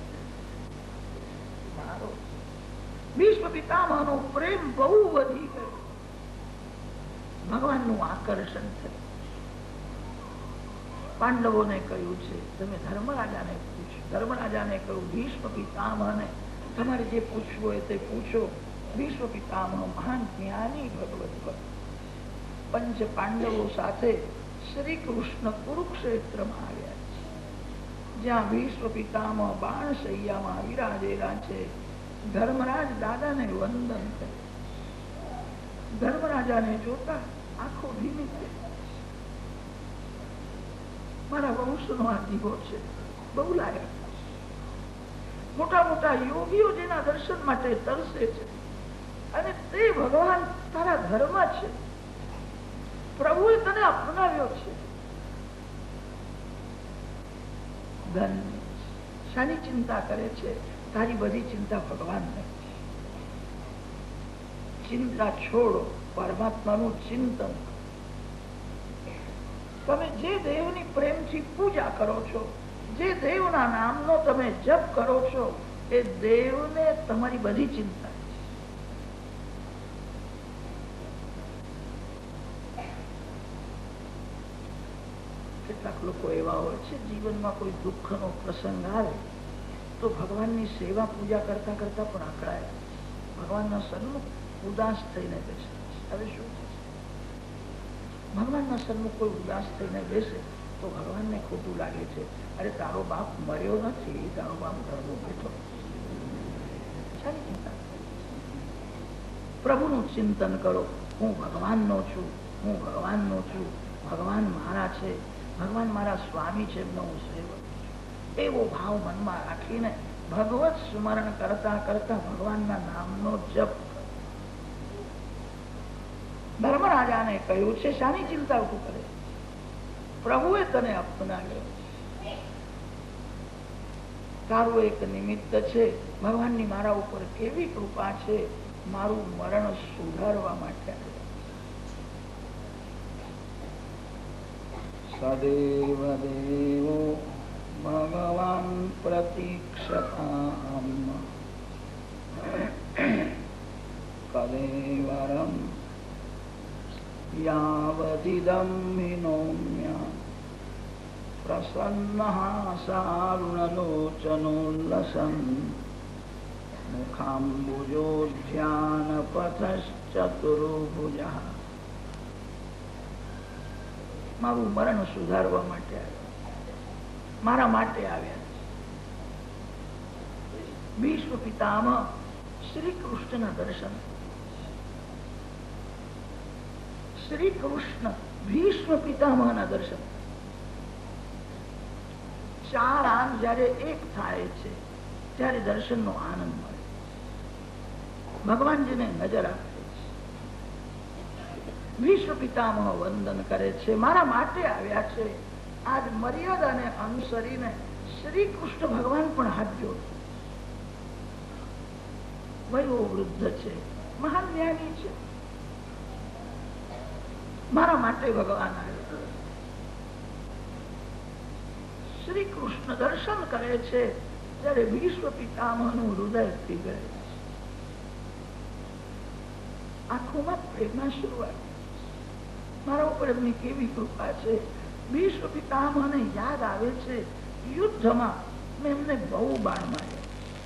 મારો. ભીષ્મ પિતામહનો પ્રેમ બહુ વધી ગયો, ભગવાનનું આકર્ષણ થયું. પાંડવોને કહ્યું છે તમે ધર્મરાજાને પૂછો. ધર્મરાજાને કહ્યું ભીષ્મ પિતામહને તમારે જે પૂછવું હોય તે પૂછો. ભીષ્મ પિતામહ મહાન જ્ઞાની ભગવત ભક્ત. 5 પાંડવો સાથે શ્રી કૃષ્ણ કુરુક્ષેત્રમાં આવ્યા છે, જ્યાં ભીષ્મ પિતામહ બાણશૈયામાં વિરાજેલા છે. ધર્મરાજ દાદાને વંદન કરે. ધર્મરાજાને જોતા આંખો ભીની થઈ. મારા વંશનો આ દીવો છે, બહુ લાયક. મોટા મોટા યોગીઓ જેના દર્શન માટે તરસે છે અને તે ભગવાન તારા ઘરમાં છે. પ્રભુએ તને અપનાવ્યો છે. ધન શાની ચિંતા કરે છે? તારી બધી ચિંતા ભગવાનને. ચિંતા છોડો, પરમાત્માનું ચિંતન. તમે જે દેવની પ્રેમથી પૂજા કરો છો, જે દેવના નામનો તમે જપ કરો છો, એ દેવને તમારી બધી ચિંતા. કેટલાક લોકો એવા હોય છે જીવનમાં કોઈ દુઃખનો પ્રસંગ આવે તો ભગવાનની સેવા પૂજા કરતા કરતા પણ આકળાય. ભગવાનના સન્મુખ ઉદાસ થઈને બેસે. હવે શું થશે? ભગવાનના સન્મુખ કોઈ ઉદાસ થઈને બેસે તો ભગવાનને ખોટું લાગે છે. અરે તારો બાપ મર્યો નથી, તારો બાપ ઘરમાં બેઠો. શાની ચિંતા? પ્રભુનું ચિંતન કરો. હું ભગવાનનો છું, હું ભગવાનનો છું. ભગવાન મારા છે, ભગવાન મારા સ્વામી છે, એમનો હું સેવક છું, એવો ભાવ મનમાં રાખીને ભગવત સ્મરણ કરતા કરતા ભગવાનના નામનો જપ. ધર્મરાજાને કહ્યું છે, શાની ચિંતા તું કરે? પ્રભુએ તને અપનાવ્યો, તારું એક નિમિત્ત છે. ભગવાનની મારા ઉપર કેવી કૃપા છે, મારું મરણ સુધારવા માટે. સદેવ દેવો ભગવાન પ્રતીક્ષતામ કલેવરમ યાવદિદં વિનોમ્ય પ્રસન્નઃ સારુણલોચનોલ્લસન મુખાંબુજોધ્યાનપથશ્ચતુર્ભુજઃ. મારું મરણ સુધારવા માટે આવ્યા, મારા માટે આવ્યા. ભીષ્મ પિતામહ શ્રી કૃષ્ણના દર્શન. શ્રી કૃષ્ણ ભીષ્મ પિતામહના દર્શન. ચાર આંખ જયારે એક થાય છે ત્યારે દર્શનનો આનંદ મળે. ભગવાનજીને નજર આપે છે. ભીષ્મ પિતામહ વંદન કરે છે, મારા માટે આવ્યા છે. આજ મર્યાદાને અનુસરીને શ્રી કૃષ્ણ ભગવાન પણ હાથ જોડે. વયો વૃદ્ધ છે, મહાન જ્ઞાની છે, મારા માટે ભગવાન આવ્યા. શ્રી કૃષ્ણ દર્શન કરે છે ત્યારે ભીષ્મ પિતામહનું હૃદય પીગળે છે. આંખોમાં પ્રેમના શરૂઆત. મારા ઉપર એમની કેવી કૃપા છે. ભીષ્મ પિતામહને યાદ આવે છે, યુદ્ધમાં મેં એમને બહુ બાણ માર્યા.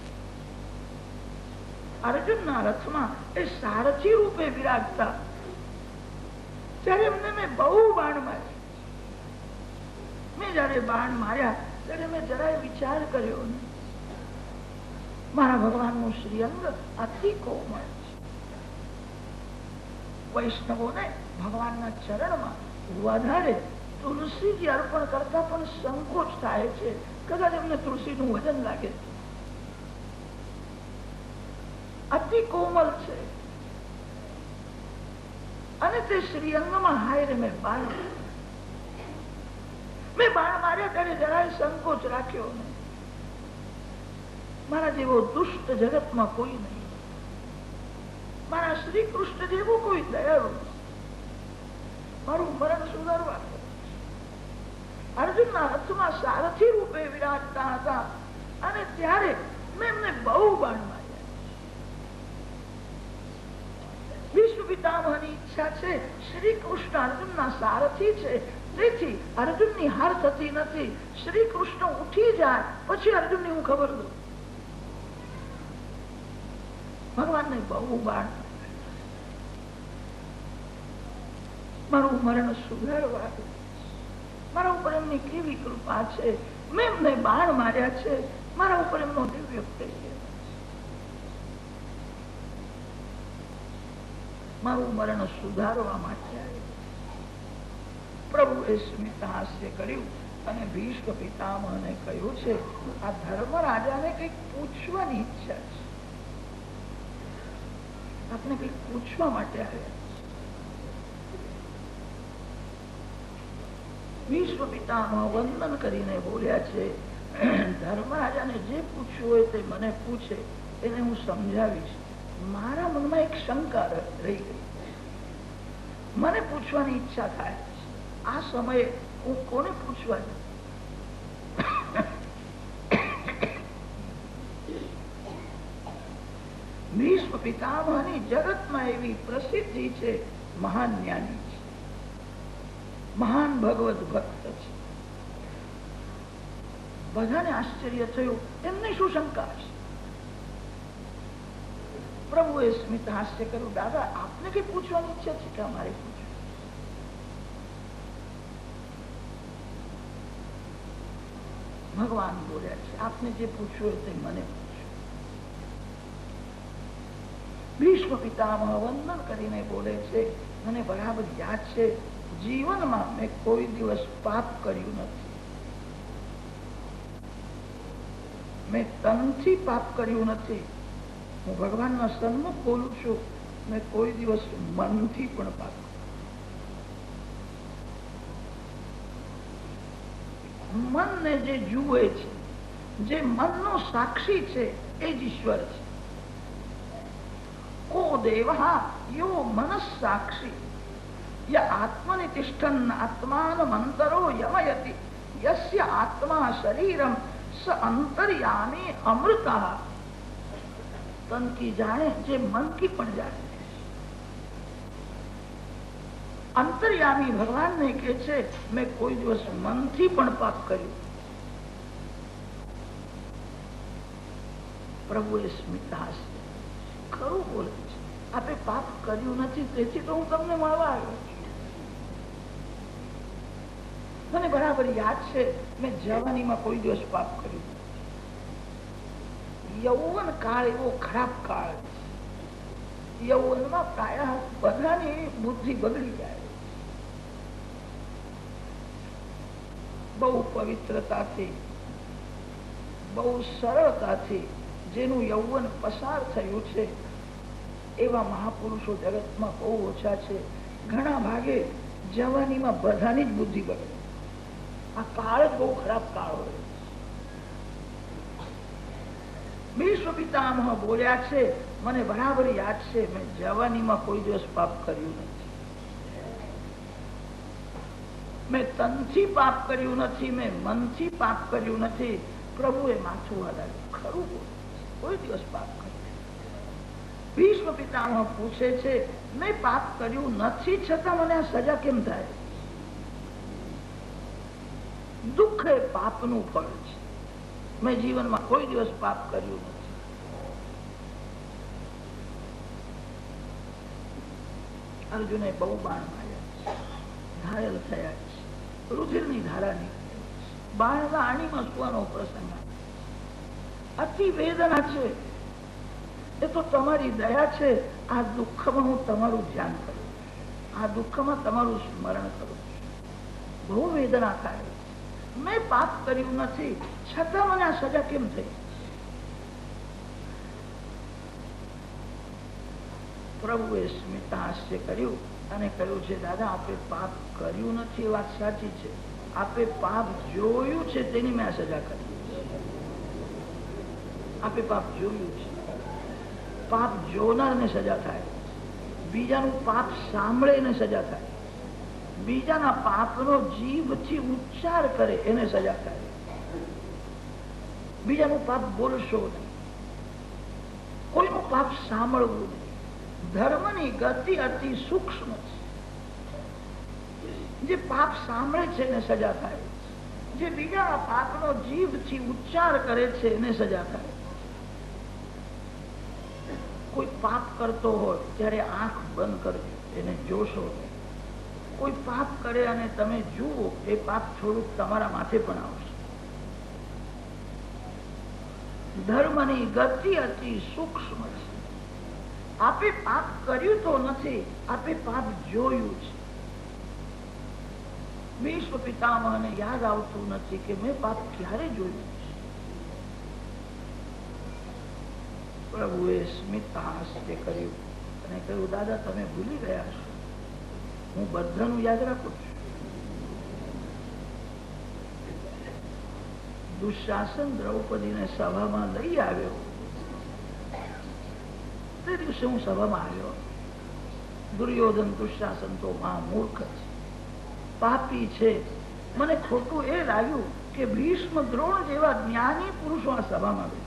અર્જુનના રથમાં એ સારથી રૂપે વિરાજતા, ત્યારે એમને મેં બહુ બાણ માર્યા. મેં જયારે બાણ માર્યા ત્યારે મેં જરાય વિચાર કર્યો નહીં. મારા ભગવાનનું શ્રીઅંગ અતિ કોમળ છે. વૈષ્ણવોને ભગવાનના ચરણમાં વધારે તુલસીજી અર્પણ કરતા પણ સંકોચ થાય છે. કદાચ એમને તુલસીનું વજન લાગે. અતિ કોમળ છે અને તે શ્રીઅંગમાં હાય મેં બાણ માર્યા ત્યારે જરાય સંકોચ રાખ્યો નહીં. મારા જેવો દુષ્ટ જગતમાં કોઈ નહીં. મારા શ્રી કૃષ્ણ જેવું કોઈ દયાળુ. મારું મરણ સુધારવા. અર્જુનના રથમાં સારથી રૂપે વિરાજતા હતા અને ત્યારે મેં એમને બહુ બાણ માર્યા. વિશ્વ પિતામહની ઈચ્છા છે, શ્રી કૃષ્ણ અર્જુનના સારથી છે, તેથી અર્જુનની હાર થતી નથી. શ્રી કૃષ્ણ ઉઠી જાય પછી અર્જુનની હું ખબર દઉં. ભગવાનને બહુ બાણ. મારું મરણ સુધારવા. મારા ઉપર એમની કેવી કૃપા છે. મેં એમને બાણ માર્યા છે. મારા ઉપર એમનો દિવ્ય પ્રેમ. મારું મરણ સુધારવા માટે પ્રભુએ સ્મિત હાસ્ય કર્યું અને ભીષ્મ પિતામહને કહ્યું છે, આ ધર્મરાજાને કંઈક પૂછવાની ઈચ્છા છે. આપણે કંઈક પૂછવા માટે આવ્યા. ભીષ્મ પિતામહ વંદન કરીને બોલ્યા છે, ધર્મરાજાને જે પૂછવું હોય તે મને પૂછે, એને હું સમજાવીશ. મારા મનમાં એક શંકા રહી ગઈ. મને પૂછવાની ઈચ્છા થાય. આ સમયે હું કોને પૂછવા? ભીષ્મ પિતામહની જગતમાં એવી પ્રસિદ્ધિ છે, મહાન જ્ઞાની છે, મહાન ભગવત ભક્ત છે. બધાને આશ્ચર્ય થયું, એમને શું શંકા છે? પ્રભુએ સ્મિત હાસ્ય કર્યું, દાદા આપને કઈ પૂછવાની ઈચ્છા છે કે અમારે પૂછવું? ભગવાન બોલ્યા છે, આપને જે પૂછવું હોય તે મને પૂછો. ભીષ્મ પિતામહ વંદન કરીને બોલે છે, મને બરાબર યાદ છે જીવનમાં મેં કોઈ દિવસ પાપ કર્યું નથી. મેં તનથી પાપ કર્યું નથી. હું ભગવાનના સન્મુખ બોલું છું, મેં કોઈ દિવસ મનથી પણ પાપ કર્યું. મનને જે જુએ છે, જે મનનો સાક્ષી છે, એ જ ઈશ્વર છે. કો દેવઃ યો મનસ સાક્ષી ય આત્મનિ તિષ્ઠન આત્માનમંતરો યમયતિ યસ્ય આત્મા શરીરમ સ અંતર્યામી અમૃતઃ. તન કી જાણે જે મન કી પણ જાણે. અંતર્યામી ભગવાનને કહે છે મેં કોઈ દિવસ મનથી પણ પાપ કર્યું. પ્રભુએ સ્મિત હાસ્ય ખરું બોલે છે. આપે પાપ કર્યું નથી, તેથી તો હું તમને મળવા આવ્યો છું. મને બરાબર યાદ છે, મેં જવાનીમાં કોઈ દિવસ પાપ કર્યું નથી. યૌવન કાળ એવો ખરાબ કાળ છે. યૌવનમાં પ્રાય બધાની બુદ્ધિ બગડી જાય. બહુ પવિત્રતાથી, બહુ સરળતાથી જેનું યૌવન પસાર થયું છે, એવા મહાપુરુષો જગતમાં બહુ ઓછા છે. ઘણા ભાગે જવાનીમાં બધાની જ બુદ્ધિ બગડે. આ કાળ જ બહુ ખરાબ કાળ હોય. વિશ્વ પિતામહ બોલ્યા છે, મને બરાબર યાદ છે, મેં જવાનીમાં કોઈ દિવસ પાપ કર્યું નથી. મેં તનથી પાપ કર્યું નથી, મેં મનથી પાપ કર્યું નથી. પ્રભુએ માથું હલાવ્યું. ખરું બોલ, કોઈ દિવસ પાપ કર્યું. ભીષ્મ પિતામહ પૂછે છે, મેં પાપ કર્યું નથી, છતાં મને આ સજા કેમ થાય? દુઃખ એ પાપનું ફળ છે. મેં જીવનમાં કોઈ દિવસ પાપ કર્યું નથી. અર્જુને બહુ બાણ માર્યા છે, ઘાયલ થયા છે, રુધિરની ધારા નીકળી. બાણના આણીમાં સુવાનો પ્રસંગ અતિ વેદના છે. એ તો તમારી દયા છે. આ દુઃખમાં હું તમારું ધ્યાન કરું, આ દુઃખમાં તમારું સ્મરણ કરું. બહુ વેદના થાય. મેં પાપ કર્યું નથી, છતાં મને આ સજા કેમ થઈ? પ્રભુએ સ્મિતાહાસ્ય કર્યું અને કહ્યું છે, દાદા આપે પાપ કર્યું નથી એ વાત સાચી છે. આપે પાપ જોયું છે, તેની મેં આ સજા કરી. આપે પાપ જોયું છે. પાપ જોનારને સજા થાય. બીજાનું પાપ સાંભળે એને સજા થાય. બીજાના પાપનો જીભથી ઉચ્ચાર કરે એને સજા થાય. બીજાનું પાપ બોલશો નહીં, કોઈનું પાપ સાંભળવું નહીં. ધર્મની ગતિ અતિ સૂક્ષ્મ છે. જે પાપ સાંભળે છે એને સજા થાય. જે બીજાના પાપનો જીભથી ઉચ્ચાર કરે છે એને સજા થાય. કોઈ પાપ કરતો હોય ત્યારે આંખ બંધ કરજો, એને જોશો નહીં. કોઈ પાપ કરે અને તમે જુઓ, એ પાપ થોડુંક તમારા માથે પણ આવશે. ધર્મની ગતિ અતિ સૂક્ષ્મ છે. આપે પાપ કર્યું તો નથી, આપે પાપ જોયું છે. વિશ્વ પિતામહને યાદ આવતું નથી કે મેં પાપ ક્યારે જોયું છે. પ્રભુએ સ્મિત હાસ્ય કર્યું અને કહ્યું, દાદા તમે ભૂલી ગયા છો, હું બધાનું યાદ રાખું છું. દુશાસન દ્રૌપદીને સભામાં લઈ આવ્યો. તે દિવસે હું સભામાં આવ્યો. દુર્યોધન દુશાસન તો મૂર્ખ છે, પાપી છે. મને ખોટું એ લાગ્યું કે ભીષ્મ દ્રોણ જેવા જ્ઞાની પુરુષો આ સભામાં બેઠા.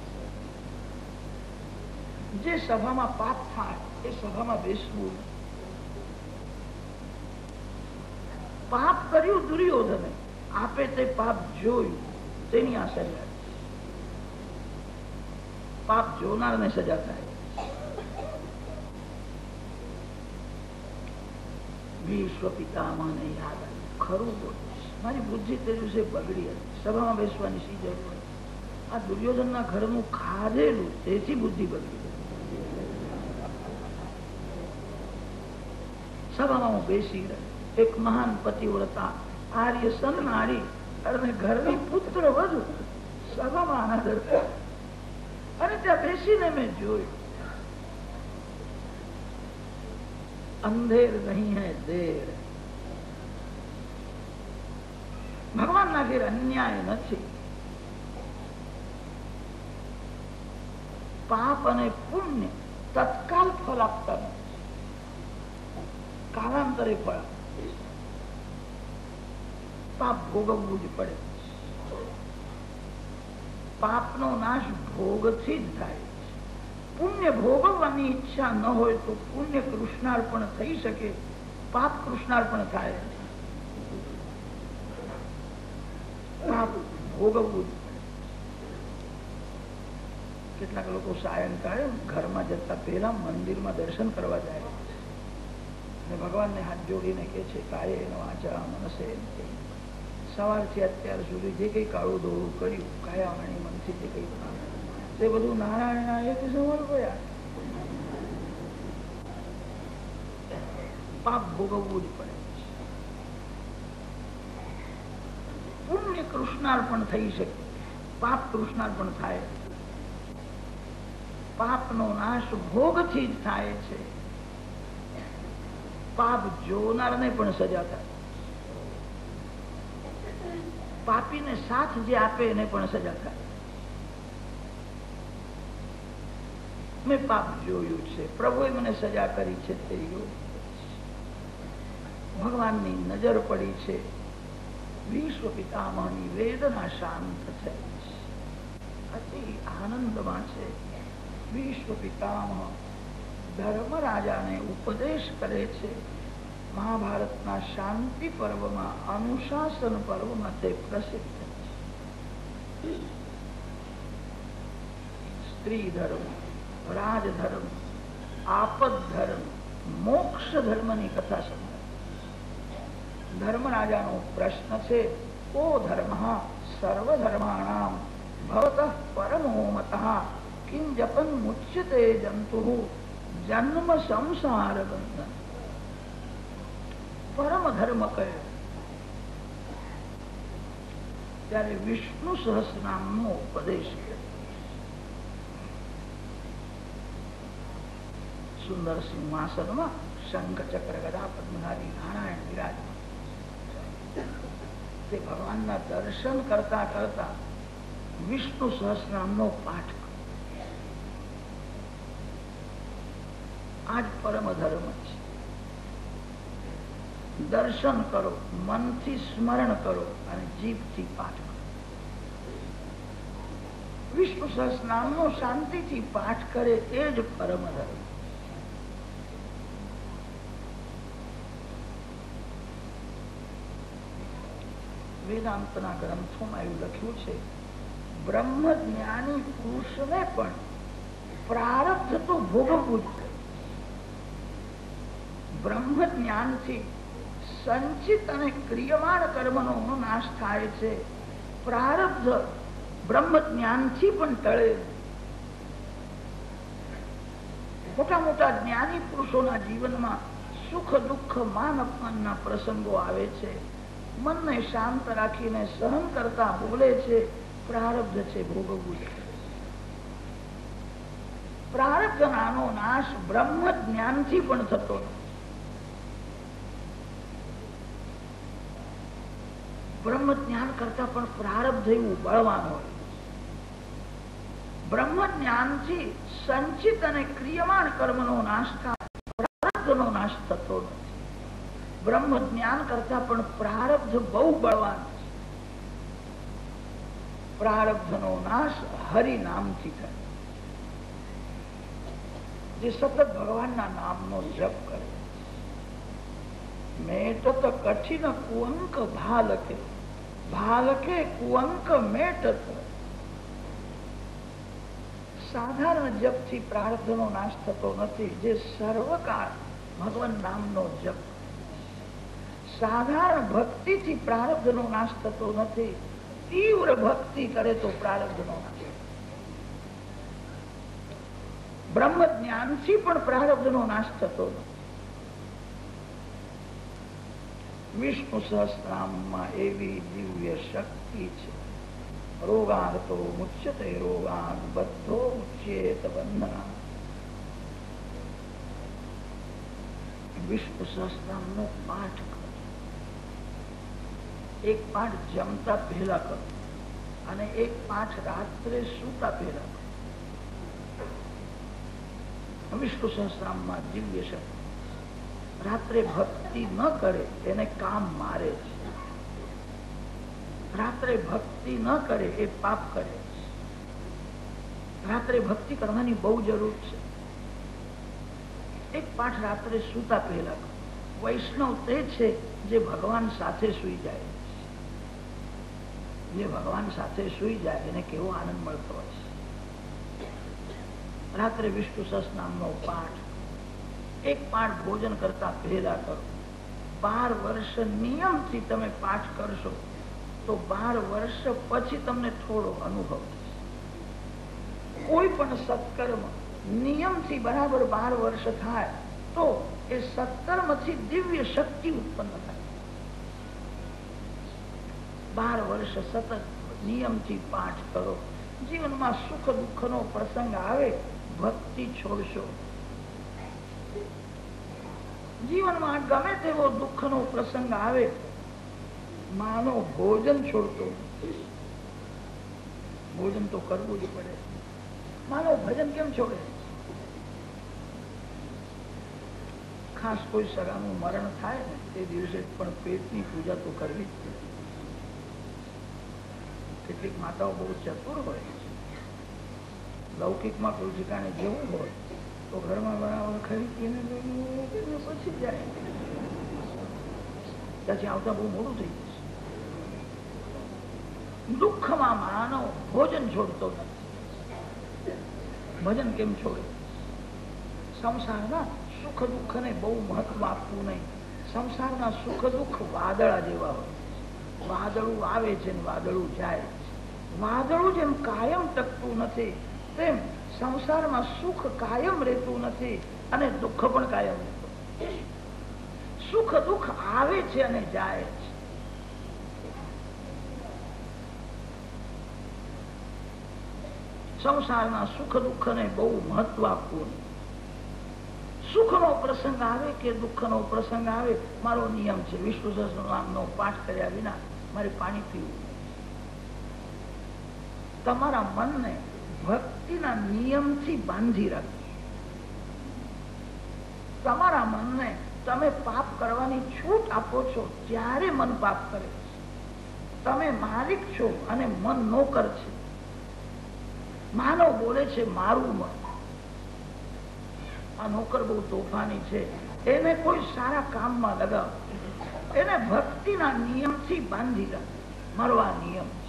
જે સભામાં પાપ થાય એ સભામાં બેસવું. પાપ કર્યું દુર્યોધને, આપે તે પાપ જોયું, તેની આ સજા. પાપ જોનારને સજા થાય. વિશ્વ પિતામહને યાદ આવ્યું. ખરું બોલું, મારી બુદ્ધિ તે દિવસે બગડી હતી. સભામાં બેસવાની શી જરૂર હતી? આ દુર્યોધનના ઘરનું ખાધેલું, તેથી બુદ્ધિ બગડી. સભામાં હું બેસી રહ્યો. એક મહાન પતિવ્રતા આર્ય સન્નારી અને ઘરની પુત્ર વધુ સભામાં આદર અને ત્યાં બેસીને મેં જોયું અંધેર નહીં હૈ દેર. ભગવાનના ઘેર અન્યાય નથી. પાપ અને પુણ્ય તત્કાલ ફળ આપતા નથી, કાળાંતરે ફળ. પાપ ભોગવવું જ પડે. પાપનો નાશ ભોગથી જ થાય. પુણ્ય ભોગવવાની ઈચ્છા ન હોય તો પુણ્ય કૃષ્ણાર્પણ થઈ શકે, પાપ કૃષ્ણાર્પણ થાય. પાપ ભોગવવું જ. કેટલાક લોકો સાયંકાળે ઘરમાં જતા પહેલા મંદિરમાં દર્શન કરવા જાય અને ભગવાનને હાથ જોડીને કે છે કાયેન વાચા મનસે, સવારથી અત્યાર સુધી જે કઈ કાળું દોડું કર્યું, કાયા વાણી મનથી જે કઈ તે બધું નારાયણ સમર્પયા. પાપ ભોગવવું જ પડે. પુણ્ય કૃષ્ણાર્પણ થઈ શકે, પાપ કૃષ્ણાર્પણ થાય. પાપનો નાશ ભોગથી જ થાય છે. પાપ જોનારને પણ સજા થાય. પાપીને સાથ જે આપે એને પણ સજા થાય. મેં પાપ જોયું છે, પ્રભુએ મને સજા કરી છે. તે ભગવાનની નજર પડી છે. વિશ્વ પિતામહની વેદના શાંત થઈ છે, અતિ આનંદમાં છે. વિશ્વ પિતામહ ધર્મરાજાને ઉપદેશ કરે છે. મહાભારતના શાંતિ પર્વમાં, અનુશાસન પર્વમાં તે પ્રસિદ્ધ છે. સ્ત્રી ધર્મ, રાજધર્મ, આપદ ધર્મ, મોક્ષ ધર્મની કથા સમજાય. ધર્મરાજાનો પ્રશ્ન છે, કો ધર્મ સર્વધર્માણામ ભવતઃ પરમો મતઃ કિં જપન મુચ્યતે જંતુઃ જન્મ સંસાર બંધન. પરમ ધર્મ કયો? ત્યારે વિષ્ણુ સહસ્રનામનો ઉપદેશ કર્યો. સુંદર સિંહાસનમાં શંખ ચક્ર ગદા પદ્મધારી નારાયણ વિરાજમાન. તે ભગવાનના દર્શન કરતા કરતા વિષ્ણુ સહસ્રનામનો પાઠ કરો. આજ પરમ ધર્મ છે. દર્શન કરો, મનથી સ્મરણ કરો અને જીભથી પાઠ કરો. વિષ્ણુ સહસ્રનામનો શાંતિથી પાઠ કરે એ જ પરમ ધર્મ. વેદાંતના ગ્રંથોમાં એવું લખ્યું છે, બ્રહ્મ જ્ઞાની પુરુષને પણ પ્રારબ્ધ તો ભોગવવું જ પડે. બ્રહ્મ જ્ઞાનથી સંચિત અને ક્રિયમાણ કર્મનો નાશ થાય છે. પ્રારબ્ધ બ્રહ્મ જ્ઞાનથી પણ ટળે. મોટા મોટા જ્ઞાની પુરુષોના જીવનમાં સુખ દુઃખ માન અપમાનના પ્રસંગો આવે છે. મનને શાંત રાખીને સહન કરતા બોલે છે, પ્રારબ્ધ છે, ભોગવવું છે. પ્રારબ્ધનો નાશ બ્રહ્મ જ્ઞાનથી પણ થતો નથી. બ્રહ્મ જ્ઞાન કરતા પણ પ્રારબ્ધ એવું બળવાન હોય. બ્રહ્મ જ્ઞાનથી સંચિત અને ક્રિયમાણ કર્મનો નાશ થાય, પ્રારબ્ધનો નાશ થતો નથી. બ્રહ્મ જ્ઞાન કરતા પણ પ્રારબ્ધ બહુ બળવાન છે. પ્રારબ્ધનો નાશ હરિનામથી થાય. જે સતત ભગવાનના નામનો જપ કરે. મેટત કઠિન કુઅંક ભાલકે, ભાલકે કુઅંક મેટત. સાધારણ જપથી પ્રારબ્ધનો નાશ થતો નથી. જે સર્વકાળ ભગવાન નામનો જપ, સાધારણ ભક્તિથી પ્રારબ્ધનો નાશ થતો નથી. તીવ્ર ભક્તિ કરે તો પ્રારબ્ધનો નાશ. બ્રહ્મ જ્ઞાનથી પણ પ્રારબ્ધનો નાશ થતો નથી. વિષ્ણુ સહસ્ત્રામમાં એવી દિવ્ય શક્તિ છે. રોગાગતો મુચ્યતે રોગાગ, બધો મુચ્યેત બંધના. વિષ્ણુ સહસ્ત્રામનો પાઠ કરો. એક પાઠ જમતા પહેલા કરો અને એક પાઠ રાત્રે સૂતા પહેલા કરો. વિષ્ણુ સહસ્ત્રામમાં દિવ્ય શક્તિ. રાત્રે ભક્તિ ન કરે એને કામ મારે છે. રાત્રે ભક્તિ ન કરે એ પાપ કરે છે. રાત્રે ભક્તિ કરવાની બહુ જરૂર છે. એક પાઠ રાત્રે સૂતા પહેલા કરો. વૈષ્ણવ તે છે જે ભગવાન સાથે સૂઈ જાય. જે ભગવાન સાથે સૂઈ જાય એને કેવો આનંદ મળતો હોય છે. રાત્રે વિષ્ણુ સહસ્રનામનો પાઠ. એક પાઠ ભોજન કરતા પહેલા કરો. 12 વર્ષ નિયમથી તમે પાઠ કરશો તો 12 વર્ષ પછી તમને થોડો અનુભવ થશે. કોઈ પણ સત્કર્મ નિયમથી બરાબર 12 વર્ષ થાય તો એ સત્કર્મથી દિવ્ય શક્તિ ઉત્પન્ન થાય. 12 વર્ષ સતત નિયમથી પાઠ કરો. જીવનમાં સુખ દુઃખનો પ્રસંગ આવે, ભક્તિ છોડશો. જીવનમાં ગમે તેવો દુઃખનો પ્રસંગ આવે, માનો ભોજન છોડતો. ભોજન તો કરવું જ પડે. માનો ભજન કેમ છોડે? ખાસ કોઈ સગાનું મરણ થાય ને તે દિવસે પણ પેટની પૂજા તો કરવી જ પડે. કેટલીક માતાઓ બહુ ચતુર હોય છે. લૌકિકમાં કોઈ ઠેકાણે જેવું હોય તો ઘરમાં બરાબર ખરીદીને પછી જાય. ત્યાંથી આવતા બહુ મોડું થઈ જશે. દુઃખમાં માનવ ભોજન છોડતો નથી. ભજન કેમ છોડે? સંસારના સુખ દુઃખ ને બહુ મહત્વ આપવું નહીં. સંસારના સુખ દુઃખ વાદળા જેવા હોય. વાદળું આવે છે ને વાદળું જાય છે. વાદળું જેમ કાયમ ટકતું નથી તેમ સંસારમાં સુખ કાયમ રહેતું નથી અને દુઃખ પણ કાયમ રહેતું. સુખ દુઃખ આવે છે અને જાય છે. સંસારના સુખ દુઃખ ને બહુ મહત્વ આપવું. સુખનો પ્રસંગ આવે કે દુઃખનો પ્રસંગ આવે, મારો નિયમ છે વિષ્ણુ સહસ્રનામનો પાઠ કર્યા વિના મારે પાણી પીવું. તમારા મનને ભક્તિના નિયમથી બાંધી રાખજો. તમારા મનને તમે પાપ કરવાની છૂટ આપો છો ત્યારે મન પાપ કરે છે. તમે માલિક છો અને મન નોકર છે. માનવ બોલે છે મારું મન. આ નોકર બહુ તોફાની છે, એને કોઈ સારા કામમાં લગાવો. એને ભક્તિના નિયમથી બાંધી રાખો. મારો આ નિયમ છે.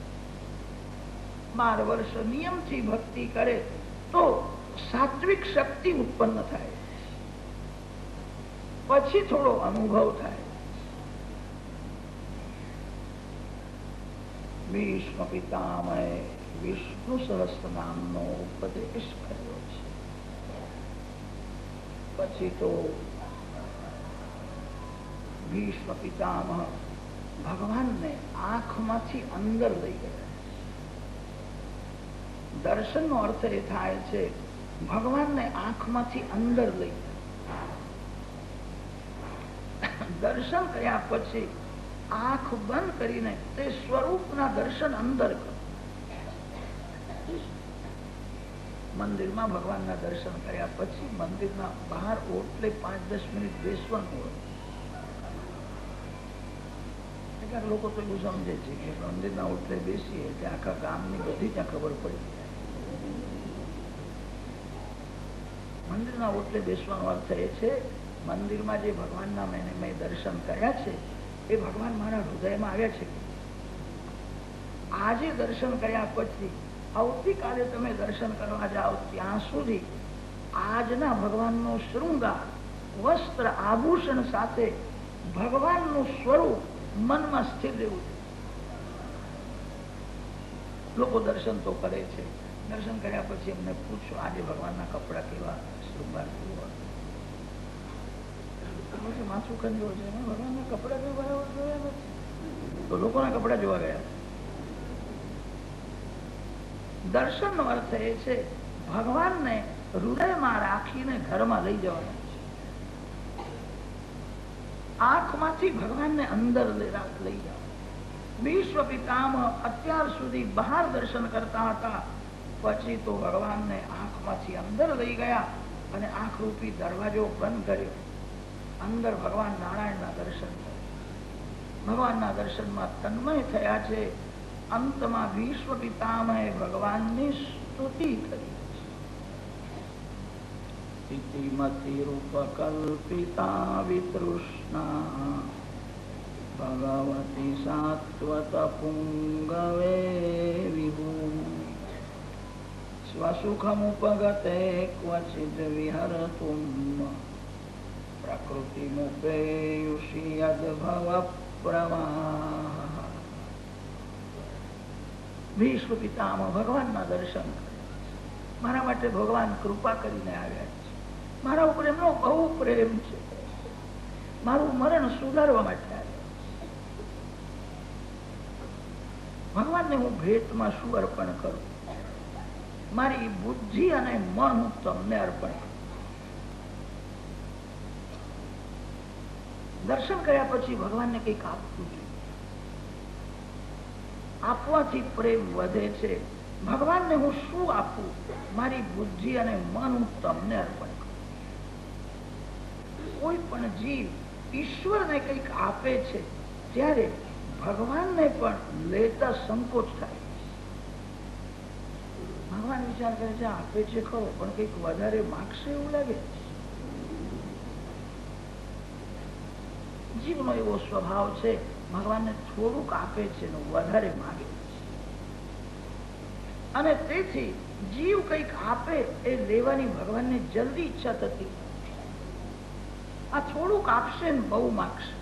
12 વર્ષ નિયમથી ભક્તિ કરે તો સાત્વિક શક્તિ ઉત્પન્ન થાય. પછી થોડો અનુભવ થાય. ભીષ્મ પિતામહે વિષ્ણુ સહસ્રનામનો ઉપદેશ કર્યો છે. પછી તો ભીષ્મ પિતામહ ભગવાનને આંખમાંથી અંદર લઈ ગયા. દર્શનનો અર્થ એ થાય છે ભગવાનને આંખમાંથી અંદર લઈ ગયા. દર્શન કર્યા પછી આંખ બંધ કરીને તે સ્વરૂપના દર્શન અંદર કરો. મંદિરમાં ભગવાનના દર્શન કર્યા પછી મંદિરના બહાર ઓટલે 5-10 મિનિટ બેસવાનું હોય. કેટલાક લોકો તો એવું સમજે છે કે મંદિરના ઓટલે બેસીએ એટલે આખા ગામની બધી ત્યાં ખબર પડી જાય. મંદિરના ઓટલે બેસવાનો અર્થ એ છે મંદિરમાં જે ભગવાનના મેં દર્શન કર્યા છે એ ભગવાન મારા હૃદયમાં આવ્યા છે. આજે દર્શન કર્યા પછી આવતીકાલે તમે દર્શન કરવા જાઓ ત્યાં સુધી આજના ભગવાનનો શૃંગાર વસ્ત્ર આભૂષણ સાથે ભગવાનનું સ્વરૂપ મનમાં સ્થિર રહેવું છે. લોકો દર્શન તો કરે છે. દર્શન કર્યા પછી એમને પૂછો આજે ભગવાનના કપડા કેવા, શૃંગાર કેવો. પછી માથું ખંજ્યો છે, ભગવાનના કપડા કઈ બરાબર જોયા નથી, તો લોકોના કપડા જોવા ગયા. દર્શન નો અર્થ એ છે ભગવાનને હૃદયમાં રાખીને ઘરમાં લઈ જવાના છે. આંખમાંથી ભગવાનને અંદર લઈ જાવ. વિશ્વ પિતામહ અત્યાર સુધી બહાર દર્શન કરતા હતા, પછી તો ભગવાનને આંખમાંથી અંદર લઈ ગયા અને આંખ રૂપી દરવાજો બંધ કર્યો. અંદર ભગવાન નારાયણના દર્શન કર્યા. ભગવાનના દર્શનમાં તન્મય થયા છે. અંતમાં વિશ્વ પિતામહે ભગવાનની સ્તુતિ કરી. ઇતિમતિરૂપકલ્પિતા વિતૃષ્ણા ભગવતી સાત્વત પુંગવે વિભૂમિ સ્વસુખમુપગતે ક્વચિદ વિહરતુમ પ્રકૃતિમુપેયુષી યદ્ભવ પ્રવાહ. વિશ્વ પિતામહ ભગવાનના દર્શન કરે. મારા માટે ભગવાન કૃપા કરીને આવ્યા છે. મારા ઉપર એમનો બહુ પ્રેમ છે. મારું મરણ સુધારવા માટે આવ્યા છે. ભગવાનને હું ભેટમાં શું અર્પણ કરું? મારી બુદ્ધિ અને મન હું તમને અર્પણ કરું. દર્શન કર્યા પછી ભગવાનને કંઈક આપવું જોઈએ. આપવાથી પ્રેમ વધે છે. ભગવાનને હું શું આપું? મારી બુદ્ધિ અને મન હું તમને અર્પણ કરું. કોઈ પણ જીવ ઈશ્વરને કંઈક આપે છે ત્યારે ભગવાનને પણ લેતા સંકોચ થાય. ભગવાન વિચાર કરે છે આપે છે ખરો, પણ કંઈક વધારે માગશે એવું લાગે. જીવનો એવો સ્વભાવ છે, ભગવાનને થોડુંક આપે છે ને વધારે માગે છે. અને તેથી જીવ કંઈક આપે એ લેવાની ભગવાનને જલ્દી ઈચ્છા થતી. આ થોડુંક આપશે ને બહુ માગશે.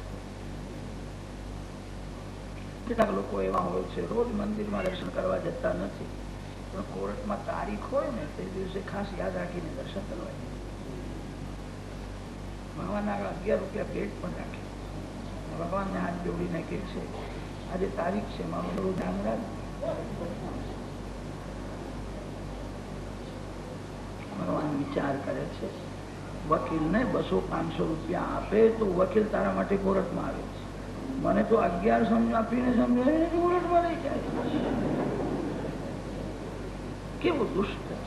કેટલાક લોકો એવા હોય છે રોજ મંદિરમાં દર્શન કરવા જતા નથી, પણ કોર્ટમાં તારીખ હોય ને તે દિવસે ખાસ યાદ રાખીને દર્શન કરવા જાય. ભગવાન આગળ 11 રૂપિયા ભેટ પણ રાખે. ભગવાનને હાથ જોડીને કે છે આજે તારીખ છે, મારું થોડું ધ્યાન રાખ. ભગવાન વિચાર કરે છે વકીલને 200-500 રૂપિયા આપે તો વકીલ તારા માટે કોર્ટમાં આવે છે. મને તો 11 આપીને સમજાવીને કોર્ટમાં લઈ જાય. કેવું દુષ્ટ છે.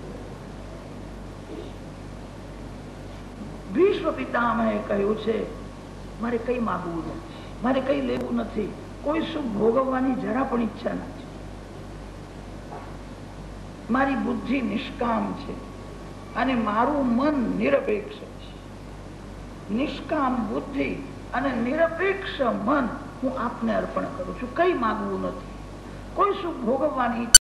વિશ્વ પિતામહે કહ્યું છે મારે કઈ માગવું નથી, મારે કઈ લેવું નથી, કોઈ સુખ ભોગવવાની જરા પણ ઈચ્છા નથી. મારી બુદ્ધિ નિષ્કામ છે અને મારું મન નિરપેક્ષ છે. નિષ્કામ બુદ્ધિ અને નિરપેક્ષ મન હું આપને અર્પણ કરું છું. કઈ માગવું નથી, કોઈ સુખ ભોગવવાની